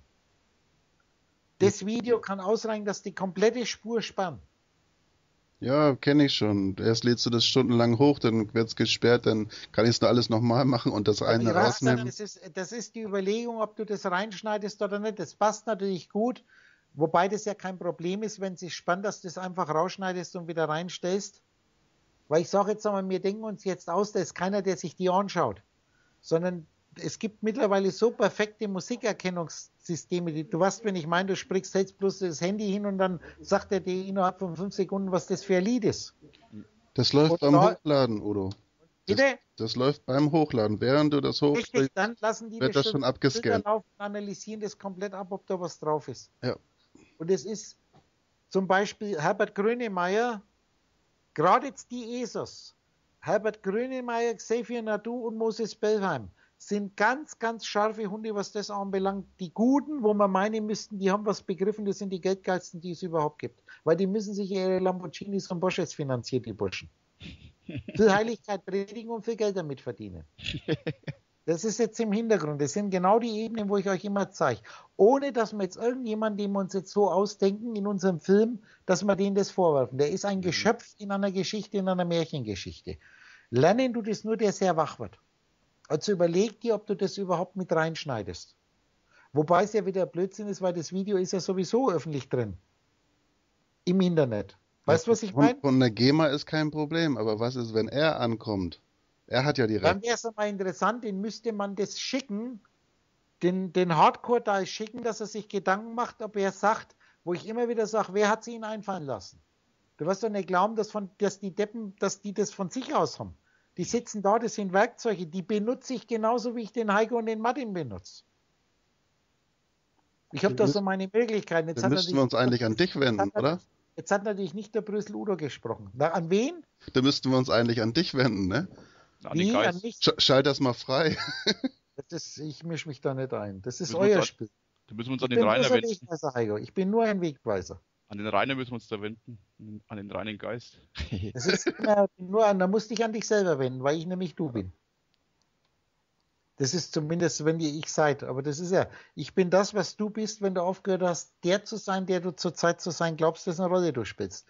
Das Video kann ausreichen, dass die komplette Spur spannt. Ja, kenne ich schon. Erst lädst du das stundenlang hoch, dann wird es gesperrt, dann kann ich es nur alles nochmal machen und das eine rausnehmen. Das ist, das ist die Überlegung, ob du das reinschneidest oder nicht. Das passt natürlich gut, wobei das ja kein Problem ist, wenn es sich spannt, dass du das einfach rausschneidest und wieder reinstellst. Weil ich sage jetzt einmal, wir denken uns jetzt aus, da ist keiner, der sich die anschaut, sondern es gibt mittlerweile so perfekte Musikerkennungssysteme, die, du weißt, wenn ich meine, du sprichst jetzt bloß das Handy hin und dann sagt er dir innerhalb von fünf Sekunden, was das für ein Lied ist. Das läuft und beim da, Hochladen, Udo. Bitte? Das, das läuft beim Hochladen. Während du das hochlädst, Richtig, dann lassen die wird das, das schon abgescannt. Laufen, analysieren das komplett ab, ob da was drauf ist. Ja. Und es ist zum Beispiel Herbert Grönemeyer, gerade jetzt die E S O S, Herbert Grönemeyer, Xavier Nadu und Moses Bellheim, sind ganz, ganz scharfe Hunde, was das anbelangt. Die Guten, wo man meinen müssten, die haben was begriffen, das sind die geldgeilsten, die es überhaupt gibt. Weil die müssen sich ihre Lamborghinis und Porsches finanzieren, die Burschen. Viel Heiligkeit predigen und viel Geld damit verdienen. Das ist jetzt im Hintergrund. Das sind genau die Ebenen, wo ich euch immer zeige. Ohne, dass wir jetzt irgendjemanden, den wir uns jetzt so ausdenken in unserem Film, dass wir denen das vorwerfen. Der ist ein Geschöpf in einer Geschichte, in einer Märchengeschichte. Lernen du das nur, der sehr wach wird. Also überleg dir, ob du das überhaupt mit reinschneidest. Wobei es ja wieder Blödsinn ist, weil das Video ist ja sowieso öffentlich drin. Im Internet. Weißt du, was ich meine? Von der GEMA ist kein Problem, aber was ist, wenn er ankommt? Er hat ja die Rechte. Dann wäre es mal interessant, den müsste man das schicken, den, den Hardcore-Teil schicken, dass er sich Gedanken macht, ob er sagt, wo ich immer wieder sage, wer hat sie ihn einfallen lassen? Du wirst doch nicht glauben, dass, von, dass die Deppen, dass die das von sich aus haben. Die sitzen da, das sind Werkzeuge, die benutze ich genauso, wie ich den Heiko und den Martin benutze. Ich habe da so meine Möglichkeiten. Jetzt dann müssten wir uns eigentlich an dich wenden, oder? Jetzt hat natürlich nicht der Brüssel Udo gesprochen. Na, an wen? Da müssten wir uns eigentlich an dich wenden, ne? Wie? An mich? Sch schalt das mal frei. Das ist, ich mische mich da nicht ein. Das ist Müssen wir uns euer an, Spiel. da müssen wir uns Ich an den bin Rainer bloß ein wenden. Wegweiser, Heiko. Ich bin nur ein Wegweiser. An den Rainer müssen wir uns da wenden. An den reinen Geist. Das ist immer nur an, da musst du dich an dich selber wenden, weil ich nämlich du bin. Das ist zumindest, wenn ihr ich seid. Aber das ist ja, ich bin das, was du bist, wenn du aufgehört hast, der zu sein, der du zur Zeit zu sein glaubst, dessen Rolle du spielst.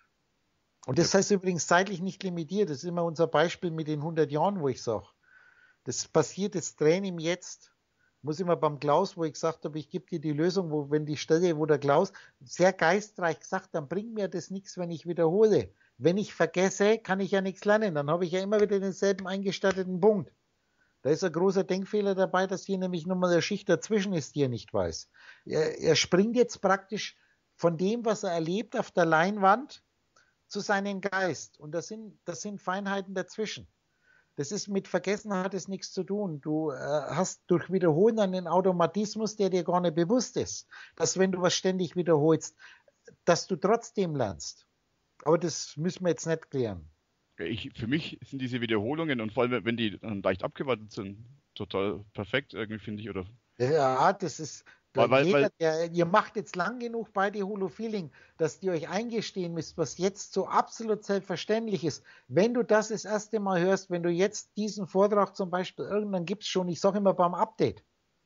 Und das heißt übrigens zeitlich nicht limitiert. Das ist immer unser Beispiel mit den hundert Jahren, wo ich sage, das passiert, das Drehen im Jetzt. Muss immer beim Klaus, wo ich gesagt habe, ich gebe dir die Lösung, wo wenn die Stelle, wo der Klaus sehr geistreich gesagt, dann bringt mir das nichts, wenn ich wiederhole. Wenn ich vergesse, kann ich ja nichts lernen. Dann habe ich ja immer wieder denselben eingestatteten Punkt. Da ist ein großer Denkfehler dabei, dass hier nämlich nochmal eine Schicht dazwischen ist, die er nicht weiß. Er, er springt jetzt praktisch von dem, was er erlebt auf der Leinwand, zu seinem Geist. Und das sind, das sind Feinheiten dazwischen. Das ist mit Vergessen hat es nichts zu tun. Du äh, hast durch Wiederholen einen Automatismus, der dir gar nicht bewusst ist, dass wenn du was ständig wiederholst, dass du trotzdem lernst. Aber das müssen wir jetzt nicht klären. Ich, für mich sind diese Wiederholungen und vor allem, wenn die dann leicht abgewartet sind, total perfekt irgendwie, finde ich. Oder Ja, das ist, weil, weil, jeder, weil, der, ihr macht jetzt lang genug bei die Holofeeling, dass ihr euch eingestehen müsst, was jetzt so absolut selbstverständlich ist. Wenn du das das erste Mal hörst, wenn du jetzt diesen Vortrag zum Beispiel, irgendwann gibt es schon, ich sage immer beim Update,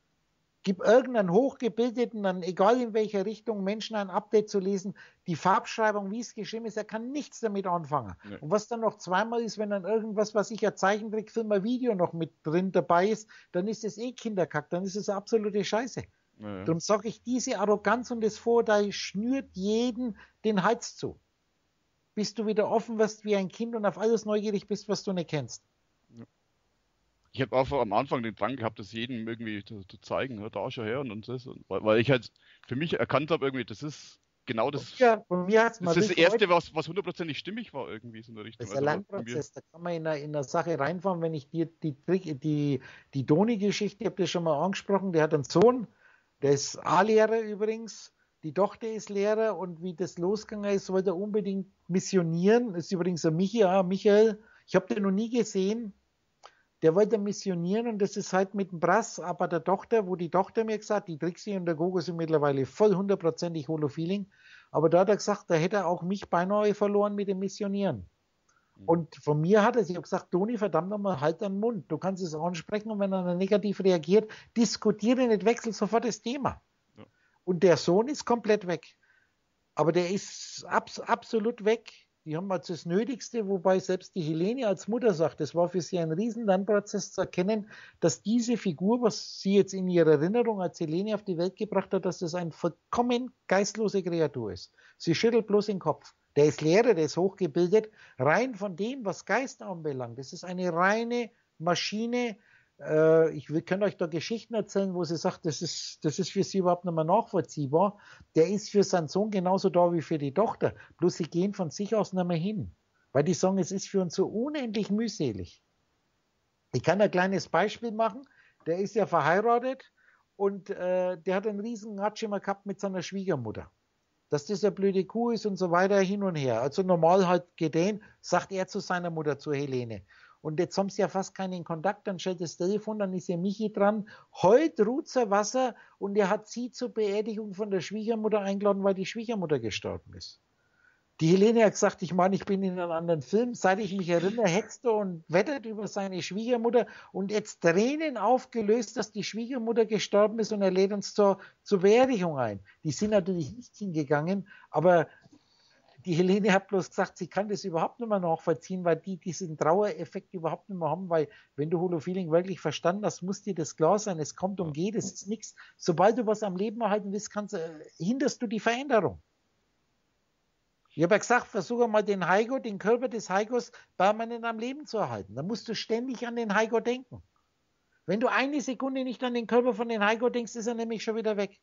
gib irgendeinen hochgebildeten, dann egal in welcher Richtung, Menschen ein Update zu lesen, die Farbschreibung, wie es geschrieben ist, er kann nichts damit anfangen. Nee. Und was dann noch zweimal ist, wenn dann irgendwas, was ich ja Zeichentrickfilm, ein Video noch mit drin dabei ist, dann ist es eh Kinderkack, dann ist es absolute Scheiße. Ja. Darum sage ich, diese Arroganz und das Vorurteil schnürt jeden den Hals zu. Bis du wieder offen wirst wie ein Kind und auf alles neugierig bist, was du nicht kennst. Ja. Ich habe auch am Anfang den Drang gehabt, das jedem irgendwie zu, zu zeigen, ja, da schau her und, und das. Und, weil, weil ich halt für mich erkannt habe, irgendwie, das ist genau das. Ja, von mir hat's das ist das Erste, was, was hundertprozentig stimmig war, irgendwie so in der Richtung. Das ist ein also, Lernprozess, da kann man in eine, in eine Sache reinfahren, wenn ich dir die, die, die, die Doni-Geschichte, ich habe das schon mal angesprochen, der hat einen Sohn, der ist A-Lehrer übrigens, die Tochter ist Lehrer und wie das losgegangen ist, wollte er unbedingt missionieren. Das ist übrigens ein Michael, Michael. Ich habe den noch nie gesehen. Der wollte missionieren und das ist halt mit dem Brass, aber der Tochter, wo die Tochter mir gesagt, die Trixie und der Gogo sind mittlerweile voll hundertprozentig Holofeeling, aber da hat er gesagt, da hätte er auch mich beinahe verloren mit dem Missionieren. Mhm. Und von mir hat er sich gesagt, Toni, verdammt nochmal, halt deinen Mund, du kannst es ansprechen und wenn er negativ reagiert, diskutiere nicht, wechsel sofort das Thema. Ja. Und der Sohn ist komplett weg. Aber der ist abs- absolut weg. Die haben jetzt das Nötigste, wobei selbst die Helene als Mutter sagt, es war für sie ein riesen Lernprozess zu erkennen, dass diese Figur, was sie jetzt in ihrer Erinnerung als Helene auf die Welt gebracht hat, dass das eine vollkommen geistlose Kreatur ist. Sie schüttelt bloß den Kopf. Der ist Lehrer, der ist hochgebildet, rein von dem, was Geist anbelangt. Das ist eine reine Maschine. Ich könnte euch da Geschichten erzählen, wo sie sagt, das ist, das ist für sie überhaupt nicht mehr nachvollziehbar. Der ist für seinen Sohn genauso da wie für die Tochter. Bloß sie gehen von sich aus nicht mehr hin. Weil die sagen, es ist für uns so unendlich mühselig. Ich kann ein kleines Beispiel machen. Der ist ja verheiratet und äh, der hat einen riesen Ratsch immer gehabt mit seiner Schwiegermutter. Dass das eine blöde Kuh ist und so weiter hin und her. Also normal halt gedehnt, sagt er zu seiner Mutter, zu Helene. Und jetzt haben sie ja fast keinen Kontakt, dann stellt das Telefon, dann ist ja Michi dran, heute ruht sein Wasser und er hat sie zur Beerdigung von der Schwiegermutter eingeladen, weil die Schwiegermutter gestorben ist. Die Helene hat gesagt, ich meine, ich bin in einem anderen Film, seit ich mich erinnere, hetzt er und wettert über seine Schwiegermutter und jetzt Tränen aufgelöst, dass die Schwiegermutter gestorben ist und er lädt uns zur, zur Beerdigung ein. Die sind natürlich nicht hingegangen, aber die Helene hat bloß gesagt, sie kann das überhaupt nicht mehr nachvollziehen, weil die diesen Trauereffekt überhaupt nicht mehr haben, weil wenn du Holofeeling wirklich verstanden hast, muss dir das klar sein, es kommt und geht, es ist nichts. Sobald du was am Leben erhalten willst, kannst, äh, hinderst du die Veränderung. Ich habe ja gesagt, versuche mal den Heiko, den Körper des Heikos permanent am Leben zu erhalten. Da musst du ständig an den Heiko denken. Wenn du eine Sekunde nicht an den Körper von den Heiko denkst, ist er nämlich schon wieder weg.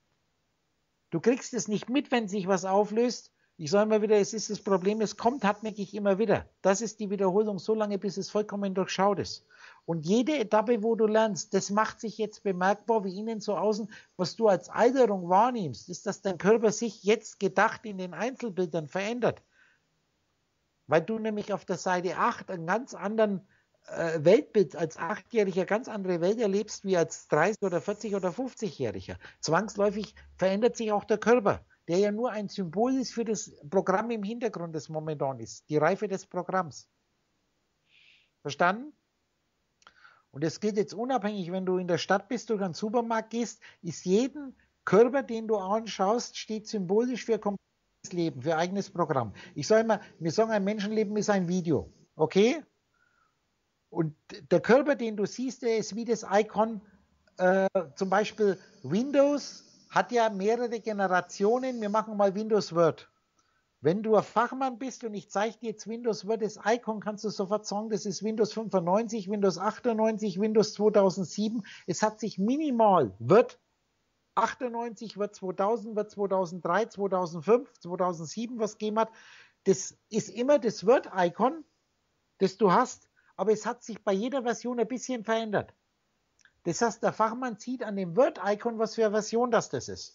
Du kriegst es nicht mit, wenn sich was auflöst. Ich sage immer wieder, es ist das Problem, es kommt hartnäckig immer wieder. Das ist die Wiederholung so lange, bis es vollkommen durchschaut ist. Und jede Etappe, wo du lernst, das macht sich jetzt bemerkbar, wie innen so außen, was du als Alterung wahrnimmst, ist, dass dein Körper sich jetzt gedacht in den Einzelbildern verändert. Weil du nämlich auf der Seite acht einen ganz anderen äh, Weltbild als Achtjähriger ganz andere Welt erlebst, wie als dreißig- oder vierzig- oder fünfzigjähriger. Zwangsläufig verändert sich auch der Körper, der ja nur ein Symbol ist für das Programm im Hintergrund, das momentan ist. Die Reife des Programms. Verstanden? Und es gilt jetzt unabhängig, wenn du in der Stadt bist, durch einen Supermarkt gehst, ist jeden Körper, den du anschaust, steht symbolisch für komplettes Leben, für eigenes Programm. Ich sage immer, wir sagen, ein Menschenleben ist ein Video. Okay? Und der Körper, den du siehst, der ist wie das Icon, äh, zum Beispiel Windows hat ja mehrere Generationen. Wir machen mal Windows Word. Wenn du ein Fachmann bist und ich zeige dir jetzt Windows Word, das Icon, kannst du sofort sagen, das ist Windows fünfundneunzig, Windows achtundneunzig, Windows zweitausendsieben. Es hat sich minimal, Word achtundneunzig, Word zweitausend, Word zweitausenddrei, zweitausendfünf, zweitausendsieben was gegeben hat. Das ist immer das Word-Icon, das du hast, aber es hat sich bei jeder Version ein bisschen verändert. Das heißt, der Fachmann sieht an dem Word-Icon, was für eine Version das, das ist.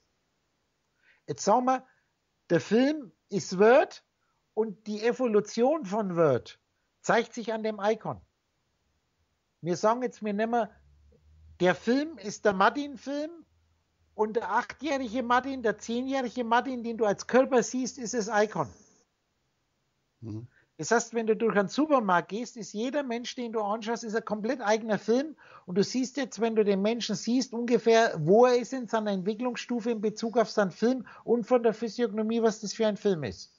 Jetzt sagen wir, der Film ist Word und die Evolution von Word zeigt sich an dem Icon. Wir sagen jetzt, wir nehmen, der Film ist der Martin-Film und der achtjährige Martin, der zehnjährige Martin, den du als Körper siehst, ist das Icon. Mhm. Das heißt, wenn du durch einen Supermarkt gehst, ist jeder Mensch, den du anschaust, ist ein komplett eigener Film. Und du siehst jetzt, wenn du den Menschen siehst, ungefähr, wo er ist in seiner Entwicklungsstufe in Bezug auf seinen Film und von der Physiognomie, was das für ein Film ist.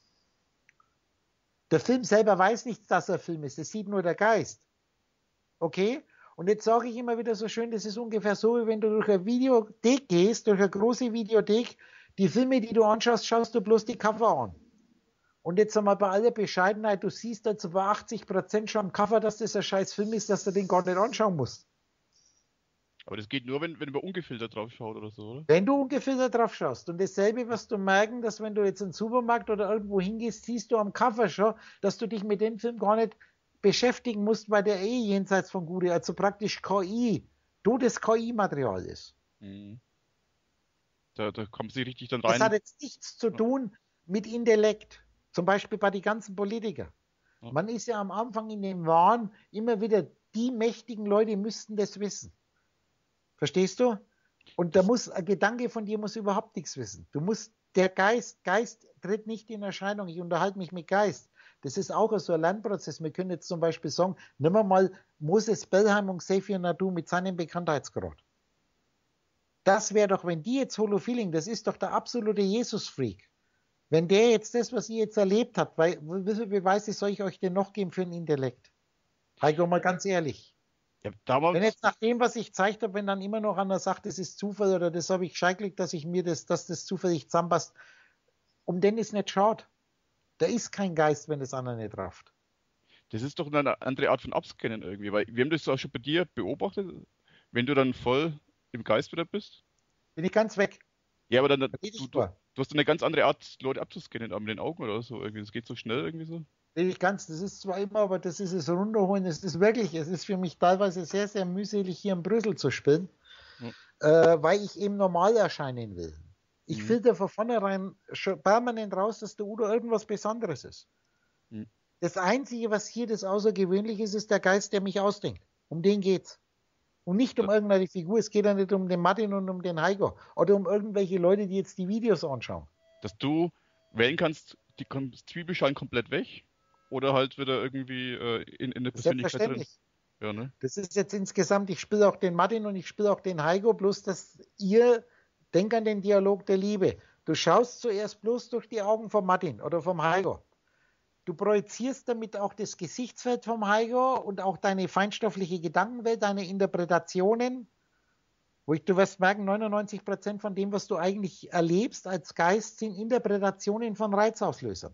Der Film selber weiß nicht, dass er ein Film ist. Das sieht nur der Geist. Okay? Und jetzt sage ich immer wieder so schön, das ist ungefähr so, wie wenn du durch eine Videothek gehst, durch eine große Videothek, die Filme, die du anschaust, schaust du bloß die Cover an. Und jetzt einmal bei aller Bescheidenheit, du siehst also bei achtzig Prozent schon am Cover, dass das ein scheiß Film ist, dass du den gar nicht anschauen musst. Aber das geht nur, wenn, wenn man ungefiltert drauf schaut oder so, oder? Wenn du ungefiltert drauf schaust. Und dasselbe wirst du merken, dass wenn du jetzt in den Supermarkt oder irgendwo hingehst, siehst du am Cover schon, dass du dich mit dem Film gar nicht beschäftigen musst, weil der eh jenseits von Gute, also praktisch K I, totes K I-Material ist. Mhm. Da, da kommt sie richtig dann rein. Das hat jetzt nichts zu tun mit Intellekt. Zum Beispiel bei den ganzen Politikern. Ja. Man ist ja am Anfang in dem Wahn immer wieder, die mächtigen Leute müssten das wissen. Verstehst du? Und da muss ein Gedanke von dir muss überhaupt nichts wissen. Du musst, der Geist, Geist tritt nicht in Erscheinung. Ich unterhalte mich mit Geist. Das ist auch so ein Lernprozess. Wir können jetzt zum Beispiel sagen, nehmen wir mal Moses Bellheim und Xavier Nadu mit seinem Bekanntheitsgrad. Das wäre doch, wenn die jetzt Holofeeling, das ist doch der absolute Jesus-Freak. Wenn der jetzt das, was ihr jetzt erlebt habt, weil, wie viele Beweise soll ich euch denn noch geben für einen Intellekt? Heiko, mal ganz ehrlich. Ja, damals... Wenn jetzt nach dem, was ich gezeigt habe, wenn dann immer noch einer sagt, das ist Zufall oder das habe ich scheikelt, dass ich mir das, dass das zufällig zusammenpasst, um den ist nicht schade. Da ist kein Geist, wenn das andere nicht rafft. Das ist doch eine andere Art von Abscannen irgendwie, weil wir haben das auch schon bei dir beobachtet, wenn du dann voll im Geist wieder bist. Bin ich ganz weg. Ja, aber dann, da du, du, du hast eine ganz andere Art, Leute abzuscannen, mit den Augen oder so. Irgendwie. Das geht so schnell irgendwie so. Ich ganz, das ist zwar immer, aber das ist es runterholen. Es ist wirklich, es ist für mich teilweise sehr, sehr mühselig, hier in Brüssel zu spielen, hm. äh, weil ich eben normal erscheinen will. Ich hm. filter von vornherein schon permanent raus, dass der Udo irgendwas Besonderes ist. Hm. Das Einzige, was hier das Außergewöhnliche ist, ist der Geist, der mich ausdenkt. Um den geht's. Und nicht um ja. irgendeine Figur, es geht ja nicht um den Martin und um den Heiko oder um irgendwelche Leute, die jetzt die Videos anschauen. Dass du wählen kannst, die Zwiebelschalen komplett weg oder halt wieder irgendwie äh, in, in der Persönlichkeit drin. Ja, ne? Das ist jetzt insgesamt, ich spiele auch den Martin und ich spiele auch den Heiko, bloß dass ihr, denkt an den Dialog der Liebe. Du schaust zuerst bloß durch die Augen vom Martin oder vom Heiko. Du projizierst damit auch das Gesichtsfeld vom Heiko und auch deine feinstoffliche Gedankenwelt, deine Interpretationen, wo ich, du wirst merken, neunundneunzig Prozent von dem, was du eigentlich erlebst als Geist, sind Interpretationen von Reizauslösern.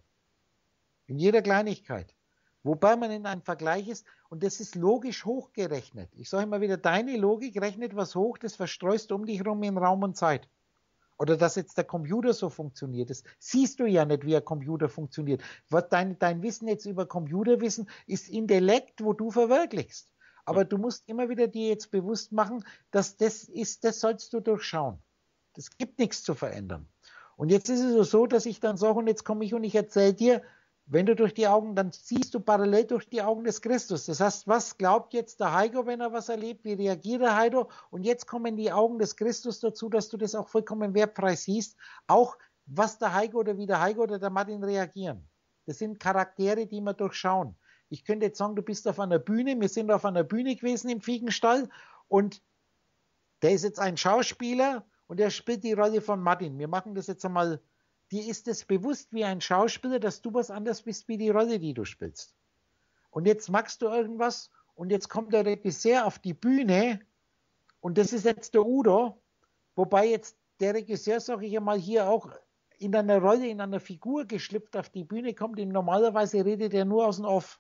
In jeder Kleinigkeit. Wobei man in einem Vergleich ist, und das ist logisch hochgerechnet. Ich sage immer wieder, deine Logik rechnet was hoch, das verstreust um dich herum in Raum und Zeit. Oder dass jetzt der Computer so funktioniert. Das siehst du ja nicht, wie ein Computer funktioniert. Was dein, dein Wissen jetzt über Computerwissen ist Intellekt, wo du verwirklichst. Aber du musst immer wieder dir jetzt bewusst machen, dass das ist, das sollst du durchschauen. Das gibt nichts zu verändern. Und jetzt ist es so, dass ich dann sage, und jetzt komme ich und ich erzähle dir, Wenn du durch die Augen, dann siehst du parallel durch die Augen des Christus. Das heißt, was glaubt jetzt der Heiko, wenn er was erlebt? Wie reagiert der Heiko? Und jetzt kommen die Augen des Christus dazu, dass du das auch vollkommen wertfrei siehst. Auch was der Heiko oder wie der Heiko oder der Martin reagieren. Das sind Charaktere, die wir durchschauen. Ich könnte jetzt sagen, du bist auf einer Bühne. Wir sind auf einer Bühne gewesen im Fiegenstall und der ist jetzt ein Schauspieler und der spielt die Rolle von Martin. Wir machen das jetzt einmal. Dir ist es bewusst wie ein Schauspieler, dass du was anderes bist wie die Rolle, die du spielst. Und jetzt machst du irgendwas und jetzt kommt der Regisseur auf die Bühne und das ist jetzt der Udo, wobei jetzt der Regisseur, sage ich einmal, hier auch in einer Rolle, in einer Figur geschlüpft auf die Bühne kommt und normalerweise redet er nur aus dem Off.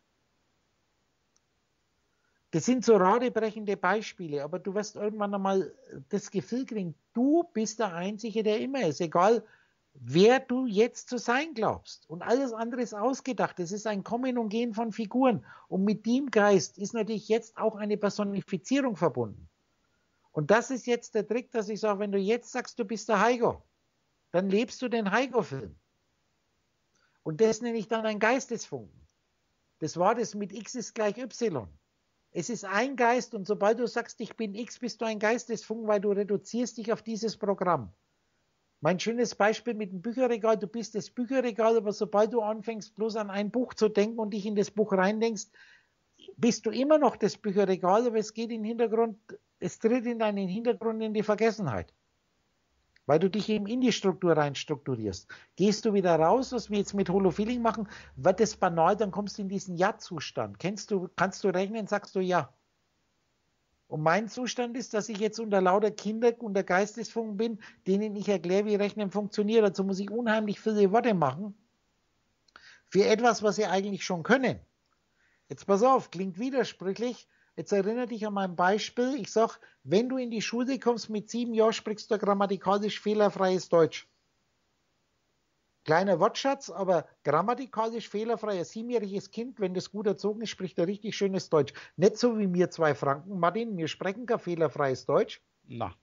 Das sind so radebrechende Beispiele, aber du wirst irgendwann einmal das Gefühl kriegen, du bist der Einzige, der immer ist, egal wer du jetzt zu sein glaubst. Und alles andere ist ausgedacht. Es ist ein Kommen und Gehen von Figuren. Und mit dem Geist ist natürlich jetzt auch eine Personifizierung verbunden. Und das ist jetzt der Trick, dass ich sage, wenn du jetzt sagst, du bist der Heiko, dann lebst du den Heiko-Film. Und das nenne ich dann ein Geistesfunken. Das war das mit X ist gleich Y. Es ist ein Geist und sobald du sagst, ich bin X, bist du ein Geistesfunken, weil du reduzierst dich auf dieses Programm. Mein schönes Beispiel mit dem Bücherregal, du bist das Bücherregal, aber sobald du anfängst, bloß an ein Buch zu denken und dich in das Buch reindenkst, bist du immer noch das Bücherregal, aber es geht in den Hintergrund, es tritt in deinen Hintergrund in die Vergessenheit. Weil du dich eben in die Struktur rein strukturierst. Gehst du wieder raus, was wir jetzt mit Holofeeling machen, wird das banal, dann kommst du in diesen Ja-Zustand. Kennst du, kannst du rechnen, sagst du Ja. Und mein Zustand ist, dass ich jetzt unter lauter Kinder, unter Geistesfunken bin, denen ich erkläre, wie Rechnen funktioniert. Dazu muss ich unheimlich viele Worte machen für etwas, was sie eigentlich schon können. Jetzt pass auf, klingt widersprüchlich. Jetzt erinnere dich an mein Beispiel. Ich sage, wenn du in die Schule kommst mit sieben Jahren, sprichst du grammatikalisch fehlerfreies Deutsch. Kleiner Wortschatz, aber grammatikalisch fehlerfrei. Ein siebenjähriges Kind, wenn das gut erzogen ist, spricht ein richtig schönes Deutsch. Nicht so wie mir zwei Franken, Martin, wir sprechen kein fehlerfreies Deutsch. Na.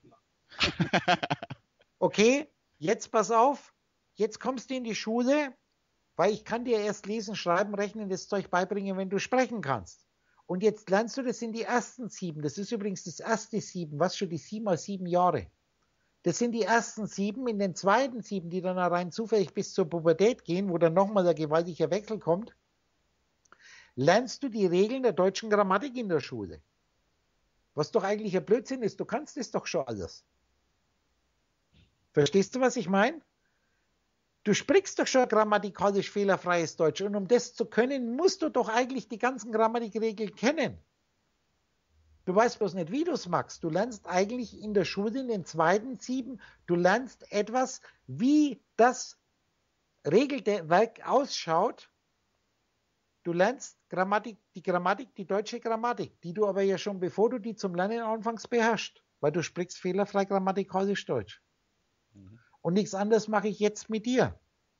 Okay, jetzt pass auf, jetzt kommst du in die Schule, weil ich kann dir erst lesen, schreiben, rechnen, das Zeug beibringen, wenn du sprechen kannst. Und jetzt lernst du das in die ersten sieben. Das ist übrigens das erste sieben, was schon die sieben mal sieben Jahre. Das sind die ersten sieben. In den zweiten sieben, die dann rein zufällig bis zur Pubertät gehen, wo dann nochmal ein gewaltiger Wechsel kommt, lernst du die Regeln der deutschen Grammatik in der Schule. Was doch eigentlich ein Blödsinn ist. Du kannst das doch schon alles. Verstehst du, was ich meine? Du sprichst doch schon grammatikalisch fehlerfreies Deutsch. Und um das zu können, musst du doch eigentlich die ganzen Grammatikregeln kennen. Du weißt bloß nicht, wie du es machst. Du lernst eigentlich in der Schule in den zweiten sieben, du lernst etwas, wie das Regelwerk ausschaut. Du lernst Grammatik, die Grammatik, die deutsche Grammatik, die du aber ja schon, bevor du die zum Lernen anfängst, beherrschst, weil du sprichst fehlerfrei grammatikalisch Deutsch. Mhm. Und nichts anderes mache ich jetzt mit dir.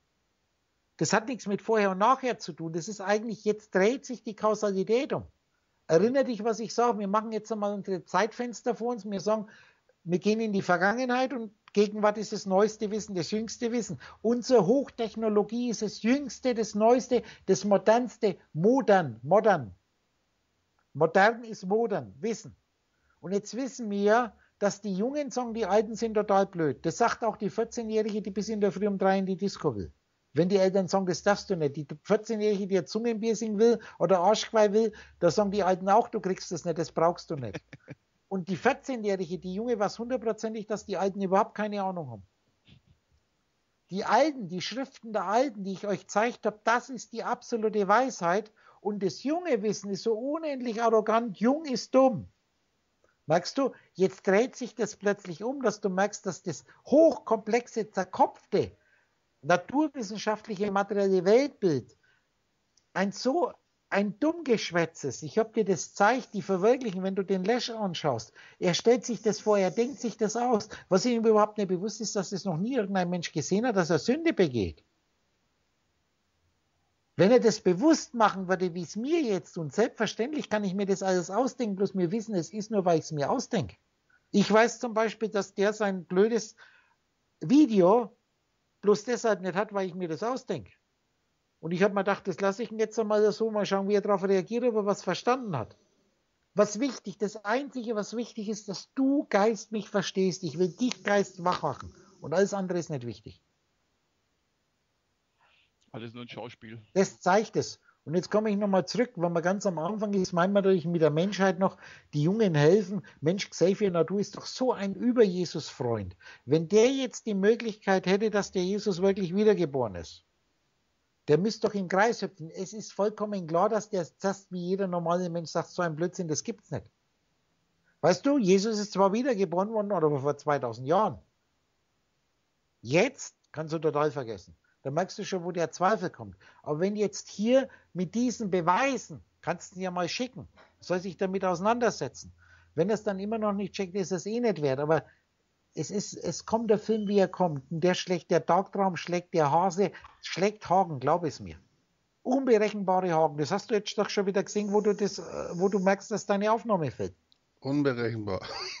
Das hat nichts mit vorher und nachher zu tun. Das ist eigentlich, jetzt dreht sich die Kausalität um. Erinnere dich, was ich sage. Wir machen jetzt einmal unsere Zeitfenster vor uns. Wir sagen, wir gehen in die Vergangenheit und Gegenwart ist das neueste Wissen, das jüngste Wissen. Unsere Hochtechnologie ist das jüngste, das neueste, das modernste, modern, modern. Modern ist modern, Wissen. Und jetzt wissen wir, dass die Jungen sagen, die Alten sind total blöd. Das sagt auch die vierzehnjährige, die bis in der Früh um drei in die Disco will. Wenn die Eltern sagen, das darfst du nicht. Die vierzehnjährige, die ein Zungenpiercing will oder Arschgeweih will, da sagen die Alten auch, du kriegst das nicht, das brauchst du nicht. Und die vierzehnjährige, die Junge, weiß hundertprozentig, dass die Alten überhaupt keine Ahnung haben. Die Alten, die Schriften der Alten, die ich euch gezeigt habe, das ist die absolute Weisheit. Und das junge Wissen ist so unendlich arrogant, jung ist dumm. Merkst du, jetzt dreht sich das plötzlich um, dass du merkst, dass das hochkomplexe, zerkopfte, naturwissenschaftliche, materielle Weltbild ein so ein Dummgeschwätzes, ich habe dir das gezeigt, die verwirklichen, wenn du den Lesch anschaust, er stellt sich das vor, er denkt sich das aus, was ihm überhaupt nicht bewusst ist, dass das noch nie irgendein Mensch gesehen hat, dass er Sünde begeht. Wenn er das bewusst machen würde, wie es mir jetzt tut, selbstverständlich kann ich mir das alles ausdenken, bloß wir wissen, es ist nur, weil ich es mir ausdenke. Ich weiß zum Beispiel, dass der sein blödes Video bloß deshalb nicht hat, weil ich mir das ausdenke. Und ich habe mir gedacht, das lasse ich ihn jetzt einmal so, mal schauen, wie er darauf reagiert, ob er was verstanden hat. Was wichtig, das Einzige, was wichtig ist, dass du Geist mich verstehst. Ich will dich Geist wach machen. Und alles andere ist nicht wichtig. Alles nur ein Schauspiel. Das zeigt es. Und jetzt komme ich nochmal zurück, wenn man ganz am Anfang ist, meint man natürlich mit der Menschheit noch, die Jungen helfen. Mensch, Xavier Nadu ist doch so ein Über-Jesus-Freund. Wenn der jetzt die Möglichkeit hätte, dass der Jesus wirklich wiedergeboren ist, der müsste doch im Kreis hüpfen. Es ist vollkommen klar, dass der das wie jeder normale Mensch sagt, so ein Blödsinn, das gibt's nicht. Weißt du, Jesus ist zwar wiedergeboren worden, aber vor zweitausend Jahren. Jetzt kannst du total vergessen. Da merkst du schon, wo der Zweifel kommt. Aber wenn jetzt hier mit diesen Beweisen, kannst du ihn ja mal schicken, soll sich damit auseinandersetzen. Wenn er es dann immer noch nicht checkt, ist es eh nicht wert. Aber es ist, es kommt der Film, wie er kommt. Und der schlägt, der Tagtraum schlägt, der Hase schlägt Haken, glaub es mir. Unberechenbare Haken. Das hast du jetzt doch schon wieder gesehen, wo du das, wo du merkst, dass deine Aufnahme fällt. Unberechenbar.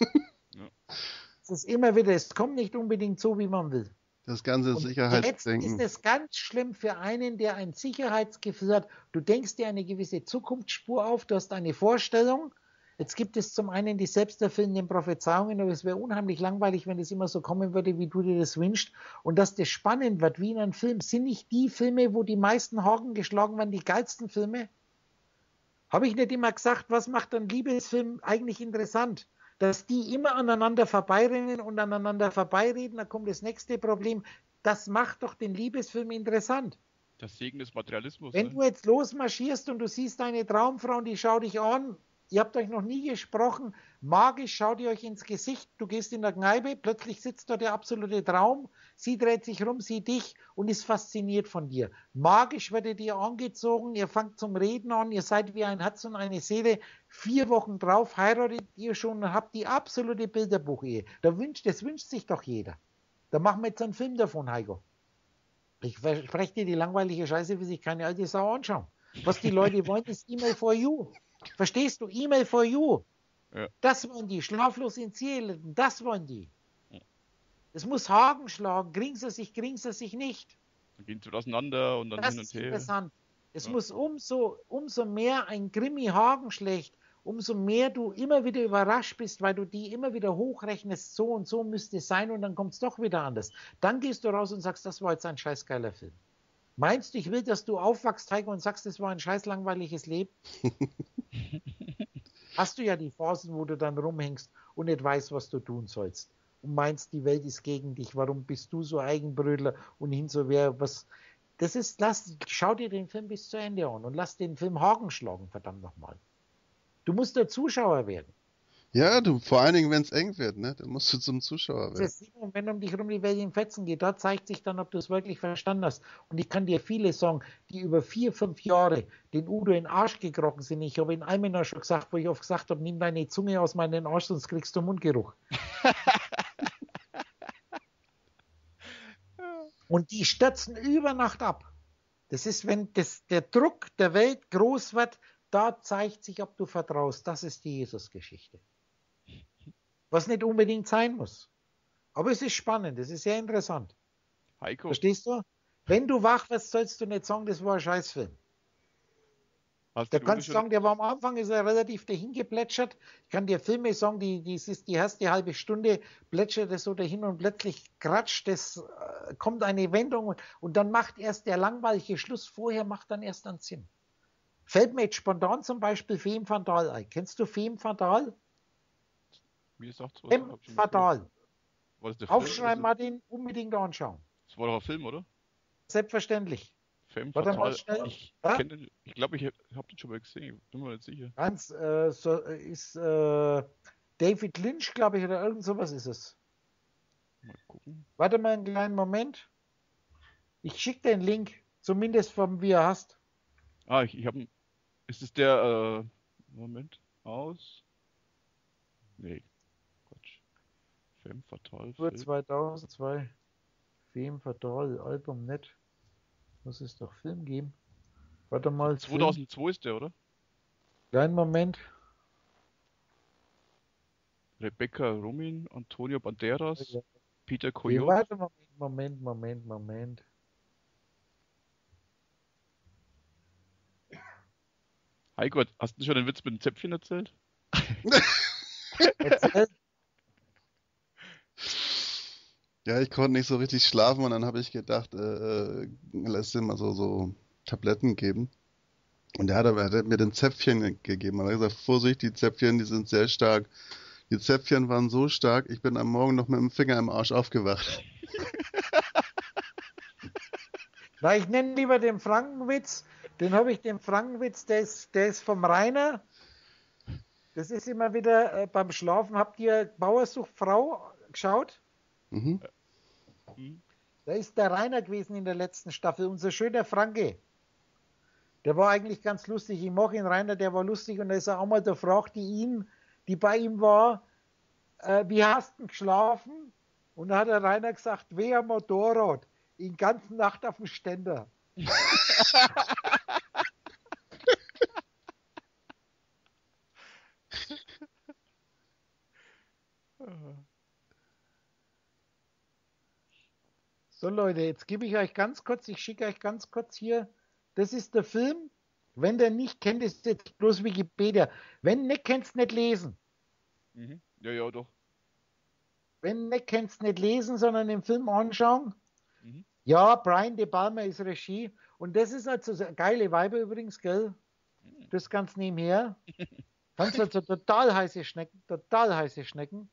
Es ist immer wieder, es kommt nicht unbedingt so, wie man will. Das ganze Und Sicherheitsdenken. jetzt ist es ganz schlimm für einen, der ein Sicherheitsgefühl hat. Du denkst dir eine gewisse Zukunftsspur auf, du hast eine Vorstellung. Jetzt gibt es zum einen die selbsterfüllenden Prophezeiungen, aber es wäre unheimlich langweilig, wenn es immer so kommen würde, wie du dir das wünschst. Und dass das spannend wird, wie in einem Film. Sind nicht die Filme, wo die meisten Haken geschlagen werden, die geilsten Filme? Habe ich nicht immer gesagt, was macht ein Liebesfilm eigentlich interessant? Dass die immer aneinander vorbeirennen und aneinander vorbeireden, dann kommt das nächste Problem. Das macht doch den Liebesfilm interessant. Das Segen des Materialismus. Wenn Ne? du jetzt losmarschierst und du siehst deine Traumfrau und die schaut dich an, ihr habt euch noch nie gesprochen, magisch schaut ihr euch ins Gesicht, du gehst in der Kneipe, plötzlich sitzt dort der absolute Traum, sie dreht sich rum, sieht dich und ist fasziniert von dir. Magisch werdet ihr angezogen, ihr fangt zum Reden an, ihr seid wie ein Herz und eine Seele, vier Wochen drauf heiratet ihr schon und habt die absolute Bilderbuchehe. Da wünscht, das wünscht sich doch jeder. Da machen wir jetzt einen Film davon, Heiko. Ich verspreche dir die langweilige Scheiße, wie sich keine alte Sau anschauen. Was die Leute wollen, ist E-Mail for you. Verstehst du? E-Mail for you. Ja. Das wollen die. Schlaflos in Ziel. Das wollen die. Es muss Haken schlagen. Kriegen sie sich, kriegen sie sich nicht. Dann gehen sie auseinander und dann Das hin und ist her. interessant. Es Ja. muss umso, umso mehr ein Krimi Haken schlägt, umso mehr du immer wieder überrascht bist, weil du die immer wieder hochrechnest, so und so müsste es sein und dann kommt es doch wieder anders. Dann gehst du raus und sagst, das war jetzt ein scheiß geiler Film. Meinst du, ich will, dass du aufwachst, Heiko, und sagst, das war ein scheiß langweiliges Leben? Hast du ja die Phasen, wo du dann rumhängst und nicht weißt, was du tun sollst. Und meinst, die Welt ist gegen dich. Warum bist du so Eigenbrötler und hin so wer was? Das ist, lass, schau dir den Film bis zu Ende an und lass den Film Haken schlagen, verdammt nochmal. Du musst der Zuschauer werden. Ja, du, vor allen Dingen, wenn es eng wird, ne? Dann musst du zum Zuschauer werden. Das ist, wenn um dich rum die Welt in Fetzen geht, da zeigt sich dann, ob du es wirklich verstanden hast. Und ich kann dir viele sagen, die über vier, fünf Jahre den Udo in den Arsch gekrochen sind. Ich habe in einem Jahr schon gesagt, wo ich oft gesagt habe, nimm deine Zunge aus meinem Arsch, sonst kriegst du Mundgeruch. Und die stürzen über Nacht ab. Das ist, wenn das, der Druck der Welt groß wird, da zeigt sich, ob du vertraust. Das ist die Jesus-Geschichte. Was nicht unbedingt sein muss. Aber es ist spannend, es ist sehr interessant. Heiko, Verstehst du? Wenn du wach wirst, sollst du nicht sagen, das war ein Scheißfilm. hast Da du kannst du schon, sagen, der war am Anfang ist er relativ dahin geplätschert. Ich kann dir Filme sagen, die, die, ist die erste halbe Stunde plätschert es so dahin und plötzlich kratscht es, äh, kommt eine Wendung und, und dann macht erst der langweilige Schluss, vorher macht dann erst einen Sinn. Fällt mir jetzt spontan zum Beispiel Femme Fatale ein. Kennst du Femme Fatale? wie gesagt, so, Femme Fatale. War das der Film? Aufschreiben, Martin, unbedingt anschauen. Das war doch ein Film, oder? Selbstverständlich. Femme Warte mal Fatale. schnell. Ich Ja? kenne den, ich glaube, ich habe den schon mal gesehen. Ich bin mir nicht sicher. Ganz, äh, so, ist äh, David Lynch, glaube ich, oder irgend sowas ist es. Mal gucken. Warte mal einen kleinen Moment. Ich schicke den Link, zumindest vom wie er hast. Ah, ich, ich habe. Ist es der. Äh, Moment. Aus. Nee. Quatsch. Femme Fatale. Nur Film. zweitausendzwei. Femme Fatale, Album nicht. Muss es doch Film geben. Warte mal. Film. zweitausendzwei ist der, oder? Kleinen Moment. Rebecca Romijn, Antonio Banderas, Ja. Peter Nee, Coyote. warte, Moment, Moment, Moment, Moment. Heiko, hast du schon den Witz mit dem Zäpfchen erzählt? Erzähl. Ja, ich konnte nicht so richtig schlafen und dann habe ich gedacht, äh, äh, lass dir mal so, so Tabletten geben. Und der hat, aber, er hat mir den Zäpfchen gegeben. Er hat gesagt, Vorsicht, die Zäpfchen, die sind sehr stark. Die Zäpfchen waren so stark, ich bin am Morgen noch mit dem Finger im Arsch aufgewacht. Na, ich nenne lieber den Frankenwitz. Den habe ich, den Frankenwitz, der ist, der ist vom Rainer. Das ist immer wieder äh, beim Schlafen. Habt ihr Bauer sucht Frau geschaut? Mhm. Da ist der Rainer gewesen in der letzten Staffel, unser schöner Franke. Der war eigentlich ganz lustig. Ich mag ihn, Rainer, der war lustig. Und da ist er auch mal, da fragte ihn, die bei ihm war, äh, wie hast du geschlafen? Und da hat der Rainer gesagt, wer am Motorrad, die ganze Nacht auf dem Ständer. So Leute, jetzt gebe ich euch ganz kurz, ich schicke euch ganz kurz hier, das ist der Film. Wenn der nicht kennt, ist jetzt bloß Wikipedia. Wenn nicht, kennst nicht lesen. Mhm. Ja, ja, doch. Wenn nicht, kennst nicht lesen, sondern den Film anschauen. Mhm. Ja, Brian De Palma ist Regie. Und das ist also so geile Weiber übrigens, gell? Das ganz nebenher. Ganz also total heiße Schnecken, total heiße Schnecken.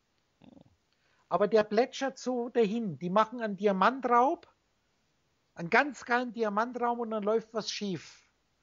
Aber der plätschert so dahin. Die machen einen Diamantraub, einen ganz geilen Diamantraum und dann läuft was schief.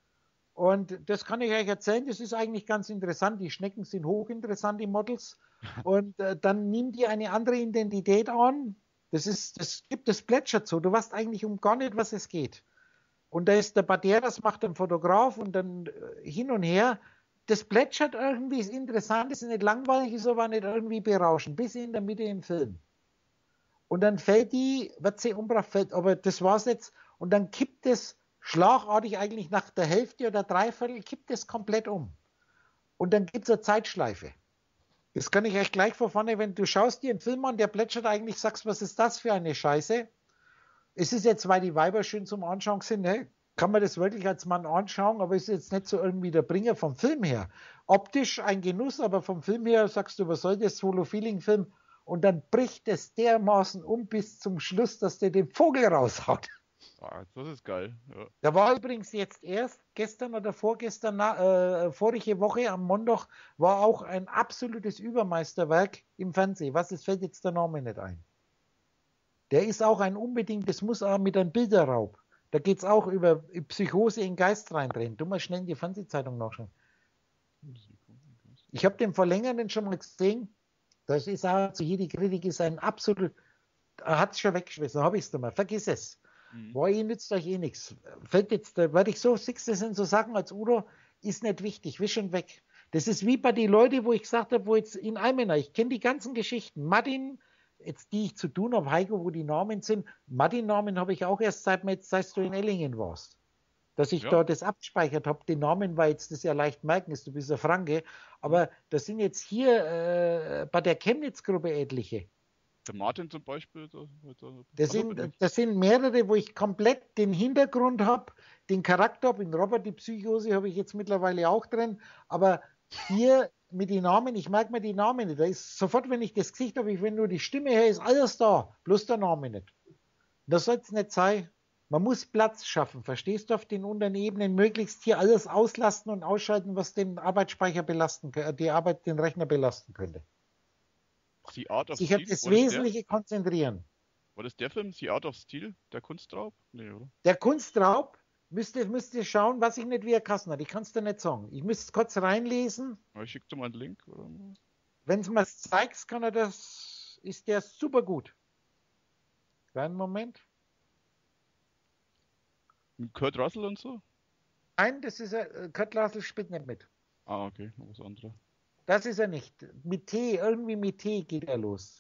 Und das kann ich euch erzählen, das ist eigentlich ganz interessant. Die Schnecken sind hochinteressant, die Models. Und äh, dann nimmt die eine andere Identität an. Das ist, das gibt das plätschert so. Du weißt eigentlich um gar nicht, was es geht. Und da ist der Banderas, macht einen Fotograf und dann äh, hin und her. Das plätschert irgendwie, ist interessant, ist nicht langweilig, ist aber nicht irgendwie berauschend, bis in der Mitte im Film. Und dann fällt die, wird sie umgebracht, fällt, aber das war's jetzt. Und dann kippt es schlagartig eigentlich nach der Hälfte oder Dreiviertel, kippt es komplett um. Und dann gibt es eine Zeitschleife. Das kann ich euch gleich von vorne, wenn du schaust dir einen Film an, der plätschert eigentlich, sagst, was ist das für eine Scheiße? Es ist jetzt, weil die Weiber schön zum Anschauen sind, ne? Kann man das wirklich als Mann anschauen, aber ist jetzt nicht so irgendwie der Bringer vom Film her. Optisch ein Genuss, aber vom Film her sagst du, was soll das, Solo-Feeling-Film? Und dann bricht es dermaßen um bis zum Schluss, dass der den Vogel raushaut. Ah, das ist geil. Ja. Da war übrigens jetzt erst gestern oder vorgestern, äh, vorige Woche am Montag, war auch ein absolutes Übermeisterwerk im Fernsehen. Was, es fällt jetzt der Name nicht ein. Der ist auch ein unbedingt, das muss auch mit einem Bilderraub. Da geht es auch über Psychose in Geist reindrehen. Du mal schnell in die Fernsehzeitung nachschauen. Ich habe den vor längerem schon mal gesehen. Das ist auch, also hier die Kritik ist ein absolut, er hat es schon weggeschmissen, habe ich es mal, vergiss es. Mhm. Boah, ihr nützt euch eh nichts. Fällt jetzt, werde ich so, siehst du, das sind so Sachen als Udo, ist nicht wichtig, wisch und weg. Das ist wie bei den Leuten, wo ich gesagt habe, wo jetzt in Almenau, ich kenne die ganzen Geschichten, Martin, jetzt die ich zu tun habe, Heiko, wo die Namen sind, Martin-Namen habe ich auch erst seit, seit du in Ellingen warst. Dass ich ja. da das abgespeichert habe, den Namen, weil jetzt das ja leicht merken ist, du bist ein Franke, aber das sind jetzt hier äh, bei der Chemnitz-Gruppe etliche. Der Martin zum Beispiel. Da, da, das, sind, das sind mehrere, wo ich komplett den Hintergrund habe, den Charakter habe. In Robert die Psychose habe ich jetzt mittlerweile auch drin, aber hier mit den Namen, ich merke mir die Namen nicht. Da ist sofort, wenn ich das Gesicht habe, wenn nur die Stimme her ist, alles da, bloß der Name nicht. Das soll es nicht sein. Man muss Platz schaffen, verstehst du, auf den unteren Ebenen möglichst hier alles auslasten und ausschalten, was den Arbeitsspeicher belasten, die Arbeit, den Rechner belasten könnte. The Art of Sich auf das Wesentliche konzentrieren. War das der Film, The Art of Steel, der Kunstraub? Nee, oder? Der Kunstraub, müsst ihr, müsst ihr schauen, was ich nicht wie er Kassen hat. Ich kann es dir nicht sagen. Ich müsste kurz reinlesen. Ich schicke dir mal einen Link. Wenn es mir zeigst, kann er das, ist der super gut. Kleinen Moment. Mit Kurt Russell und so? Nein, das ist er, Kurt Russell spielt nicht mit. Ah, okay, noch was anderes. Das ist er nicht. Mit T, irgendwie mit T geht er los.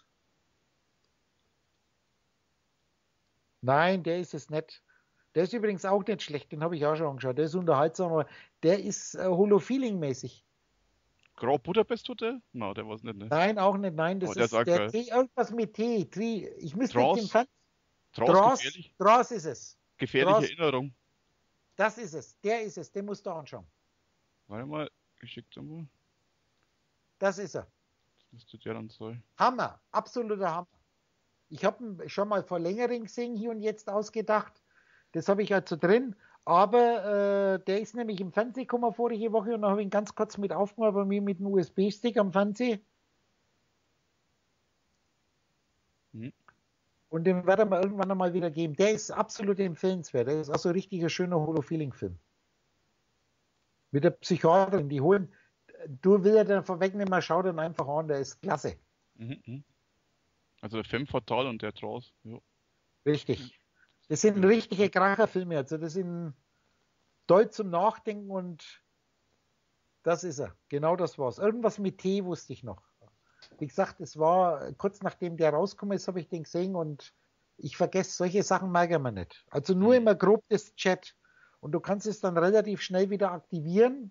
Nein, der ist es nicht. Der ist übrigens auch nicht schlecht, den habe ich auch schon angeschaut. Der ist unterhaltsam, aber der ist äh, Holo-Feeling-mäßig. Grau Budapest Hotel? Nein, der war es nicht, ne? Nein, auch nicht, nein. Das oh, der ist der T, irgendwas mit T. Tri, ich müsste Trance. den Fan. Trance, gefährlich. Trance ist es. Gefährliche Trance. Erinnerung. Das ist es. Der ist es. Den musst du anschauen. Warte mal, geschickt irgendwo. Das ist er. Das müsste der dann sein. Hammer, absoluter Hammer. Ich habe ihn schon mal vor längerem gesehen, hier und jetzt ausgedacht. Das habe ich also drin. Aber äh, der ist nämlich im Fernsehen gekommen vorige Woche und dann habe ich ihn ganz kurz mit aufgenommen bei mir mit einem U S B-Stick am Fernsehen. Mhm. Und den werden wir irgendwann einmal wieder geben. Der ist absolut empfehlenswert. Der ist also ein richtiger schöner Holo-Feeling-Film. Mit der Psychiaterin, die holen. Du willst ja dann vorwegnehmen, schau den einfach an, der ist klasse. Mhm, mhm. Also der Femme Fatale und der Trance. Ja. Richtig. Das sind Ja. richtige Kracherfilme. Also das sind toll zum Nachdenken und das ist er. Genau das war's. Irgendwas mit T wusste ich noch. Wie gesagt, es war kurz nachdem der rausgekommen ist, habe ich den gesehen und ich vergesse, solche Sachen merke man nicht. Also nur Mhm. immer grob das Chat. Und du kannst es dann relativ schnell wieder aktivieren.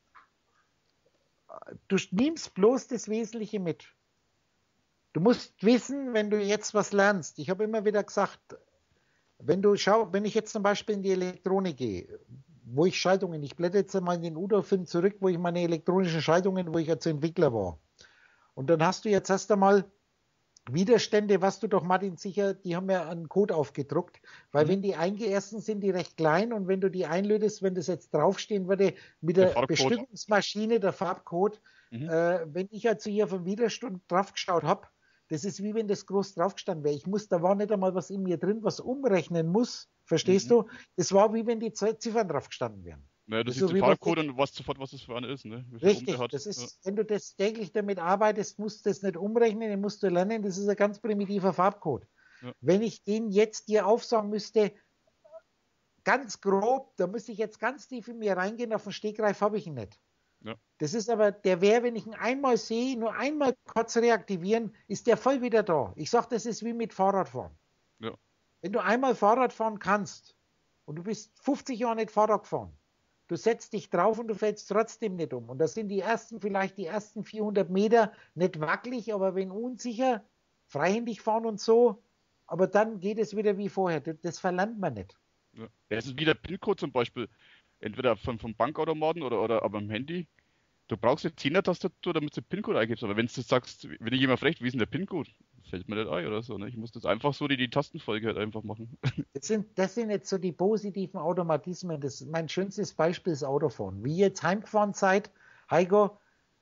Du nimmst bloß das Wesentliche mit. Du musst wissen, wenn du jetzt was lernst. Ich habe immer wieder gesagt, wenn du schau, wenn ich jetzt zum Beispiel in die Elektronik gehe, wo ich Schaltungen, ich blätter jetzt mal in den Udo-Film zurück, wo ich meine elektronischen Schaltungen, wo ich als Entwickler war. Und dann hast du jetzt erst einmal Widerstände, was du doch, Martin, sicher, die haben ja einen Code aufgedruckt, weil Mhm. wenn die eingeersten sind, die recht klein und wenn du die einlötest, wenn das jetzt draufstehen würde, mit Der der, Farbcode. Bestückungsmaschine, der Farbcode, Mhm. äh, wenn ich also hier vom Widerstand draufgeschaut habe, das ist wie wenn das groß draufgestanden wäre. Ich muss, da war nicht einmal was in mir drin, was umrechnen muss, verstehst Mhm. du? Das war wie wenn die zwei Ziffern draufgestanden wären. Naja, du Das ist siehst so den wie bei Farbcode und weißt sofort, was das für eine ist, ne? Wie viel Ohm der Richtig, hat. das Ja. ist, wenn du das täglich damit arbeitest, musst du das nicht umrechnen, den musst du lernen, das ist ein ganz primitiver Farbcode. Ja. Wenn ich den jetzt dir aufsagen müsste, ganz grob, da müsste ich jetzt ganz tief in mir reingehen, auf den Stegreif habe ich ihn nicht. Ja. Das ist aber, der wäre, wenn ich ihn einmal sehe, nur einmal kurz reaktivieren, ist der voll wieder da. Ich sage, das ist wie mit Fahrradfahren. Ja. Wenn du einmal Fahrrad fahren kannst und du bist fünfzig Jahre nicht Fahrrad gefahren, du setzt dich drauf und du fällst trotzdem nicht um. Und das sind die ersten, vielleicht die ersten vierhundert Meter nicht wackelig, aber wenn unsicher, freihändig fahren und so, aber dann geht es wieder wie vorher. Das verlernt man nicht. Ja. Ja, es ist wie der PIN-Code zum Beispiel. Entweder vom, vom Bankautomaten oder, oder aber am Handy. Du brauchst eine Zehner-Tastatur, damit du den PIN-Code eingibst. Aber wenn du sagst, wenn dich jemand fragt, wie ist denn der PIN-Code? Fällt mir nicht ein oder so. Ne? Ich muss das einfach so, die, die Tastenfolge halt einfach machen. Das sind, das sind jetzt so die positiven Automatismen. Das, mein schönstes Beispiel ist Autofahren. Wie ihr jetzt heimgefahren seid, Heiko,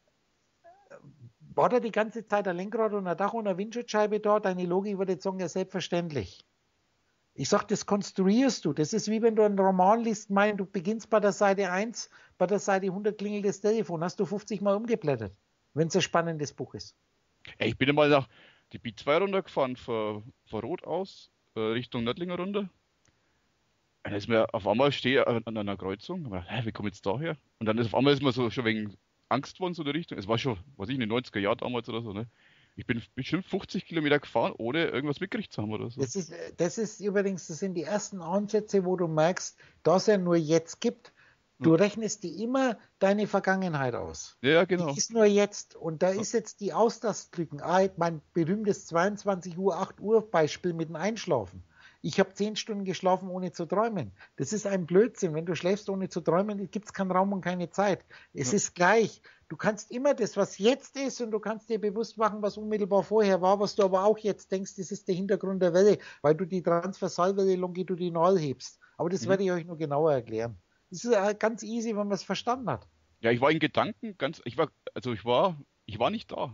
war da die ganze Zeit ein Lenkrad und ein Dach und eine Windschutzscheibe da? Deine Logik würde jetzt sagen, ja selbstverständlich. Ich sage, das konstruierst du. Das ist wie wenn du einen Roman liest, mein, du beginnst bei der Seite eins, bei der Seite hundert klingelt das Telefon, hast du fünfzig Mal umgeblättert, wenn es ein spannendes Buch ist. Ey, ich bin ja mal nach die B zwei runtergefahren, von, von Rot aus, äh, Richtung Nördlinger Runde. Und dann ist mir auf einmal stehe an, an einer Kreuzung. Und ich dachte, hä, wie komme ich jetzt daher? Und dann ist auf einmal ist mir so schon wegen Angst worden, so in der Richtung. Es war schon, was ich, in den neunziger Jahren damals oder so, ne? Ich bin bestimmt fünfzig Kilometer gefahren, ohne irgendwas mitgekriegt zu haben oder so. Das ist, das ist übrigens, das sind die ersten Ansätze, wo du merkst, dass er nur jetzt gibt. Du Ja. rechnest dir immer deine Vergangenheit aus. Ja, ja, genau. Die ist nur jetzt. Und da Ja. ist jetzt die Auslastlücken. Ah, mein berühmtes zweiundzwanzig Uhr, acht Uhr Beispiel mit dem Einschlafen. Ich habe zehn Stunden geschlafen, ohne zu träumen. Das ist ein Blödsinn. Wenn du schläfst, ohne zu träumen, gibt es keinen Raum und keine Zeit. Es Ja. ist gleich. Du kannst immer das, was jetzt ist, und du kannst dir bewusst machen, was unmittelbar vorher war, was du aber auch jetzt denkst, das ist der Hintergrund der Welle, weil du die Transversalwelle longitudinal hebst. Aber das Mhm. werde ich euch nur genauer erklären. Das ist äh, ganz easy, wenn man es verstanden hat. Ja, ich war in Gedanken ganz, ich war, also ich war, ich war nicht da.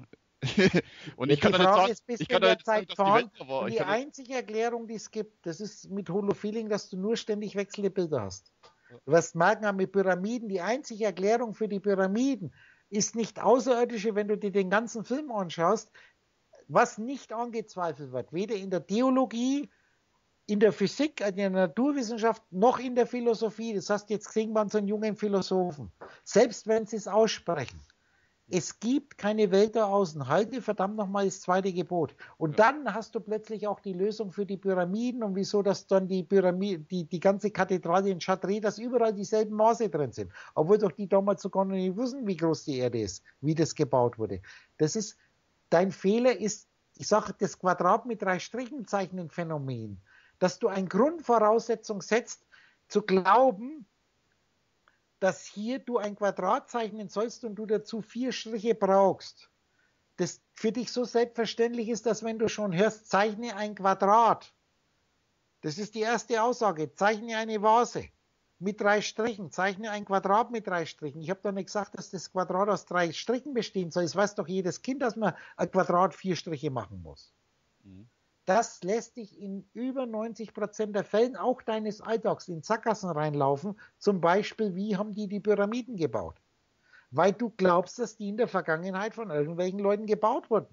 Und Ja, ich kann die da nicht Frage sagen, ist, bist ich du kann in da der nicht sagen, Zeit dass die fahren? Welt da war. Und Ich die kann nicht, einzige Erklärung, die es gibt, das ist mit Holo-Feeling, dass du nur ständig wechselnde Bilder hast. Ja. Du wirst merken, mit Pyramiden, die einzige Erklärung für die Pyramiden ist nicht außerirdische, wenn du dir den ganzen Film anschaust, was nicht angezweifelt wird, weder in der Theologie, in der Physik, in der Naturwissenschaft, noch in der Philosophie. Das hast du jetzt gesehen bei unseren jungen Philosophen. Selbst wenn sie es aussprechen. Es gibt keine Welt da außen. Halte verdammt nochmal das zweite Gebot. Und Ja. dann hast du plötzlich auch die Lösung für die Pyramiden und wieso, dass dann die Pyramide, die, die ganze Kathedrale in Chartres, dass überall dieselben Maße drin sind. Obwohl doch die damals sogar noch nicht wissen, wie groß die Erde ist, wie das gebaut wurde. Das ist, dein Fehler ist, ich sage, das Quadrat mit drei Strichen zeichnen Phänomen, dass du eine Grundvoraussetzung setzt, zu glauben, dass hier du ein Quadrat zeichnen sollst und du dazu vier Striche brauchst, das für dich so selbstverständlich ist, dass wenn du schon hörst, zeichne ein Quadrat. Das ist die erste Aussage. Zeichne eine Vase mit drei Strichen. Zeichne ein Quadrat mit drei Strichen. Ich habe doch nicht gesagt, dass das Quadrat aus drei Strichen bestehen soll. Es weiß doch jedes Kind, dass man ein Quadrat vier Striche machen muss. Mhm. Das lässt dich in über neunzig Prozent der Fällen, auch deines Alltags, in Sackgassen reinlaufen. Zum Beispiel, wie haben die die Pyramiden gebaut? Weil du glaubst, dass die in der Vergangenheit von irgendwelchen Leuten gebaut wurden.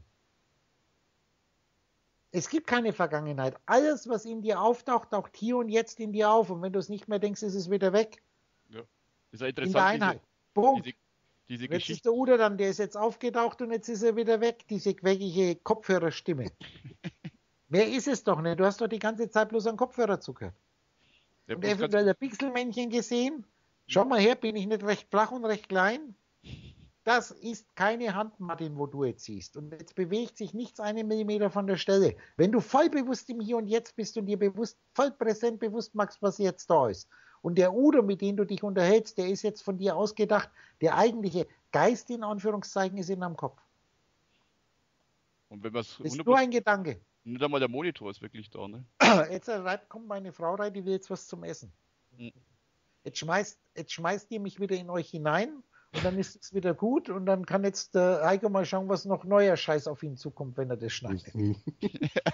Es gibt keine Vergangenheit. Alles, was in dir auftaucht, taucht hier und jetzt in dir auf. Und wenn du es nicht mehr denkst, ist es wieder weg. Ja. Ist ja interessant. In der Einheit. Diese, Punkt. Diese, diese jetzt Geschichte. ist der Udo dann, der ist jetzt aufgetaucht und jetzt ist er wieder weg. Diese quäkige Kopfhörerstimme. Mehr ist es doch nicht. Du hast doch die ganze Zeit bloß einen Kopfhörer zugehört. Ja, und eventuell ein Pixelmännchen gesehen. Schau mal her, bin ich nicht recht flach und recht klein? Das ist keine Hand, Martin, wo du jetzt siehst. Und jetzt bewegt sich nichts einen Millimeter von der Stelle. Wenn du voll bewusst im Hier und Jetzt bist und dir bewusst, voll präsent bewusst machst, was jetzt da ist. Und der Udo, mit dem du dich unterhältst, der ist jetzt von dir ausgedacht. Der eigentliche Geist, in Anführungszeichen, ist in deinem Kopf. Und wenn das ist nur ein Gedanke. Nicht einmal der Monitor ist wirklich da, ne? Jetzt kommt meine Frau rein, die will jetzt was zum Essen. Hm. Jetzt schmeißt, jetzt schmeißt ihr mich wieder in euch hinein. Und dann ist es wieder gut und dann kann jetzt äh, Heiko mal schauen, was noch neuer Scheiß auf ihn zukommt, wenn er das schneidet.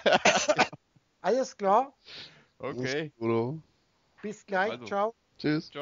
Alles klar? Okay. Bis gleich, also. Ciao. Tschüss. Ciao.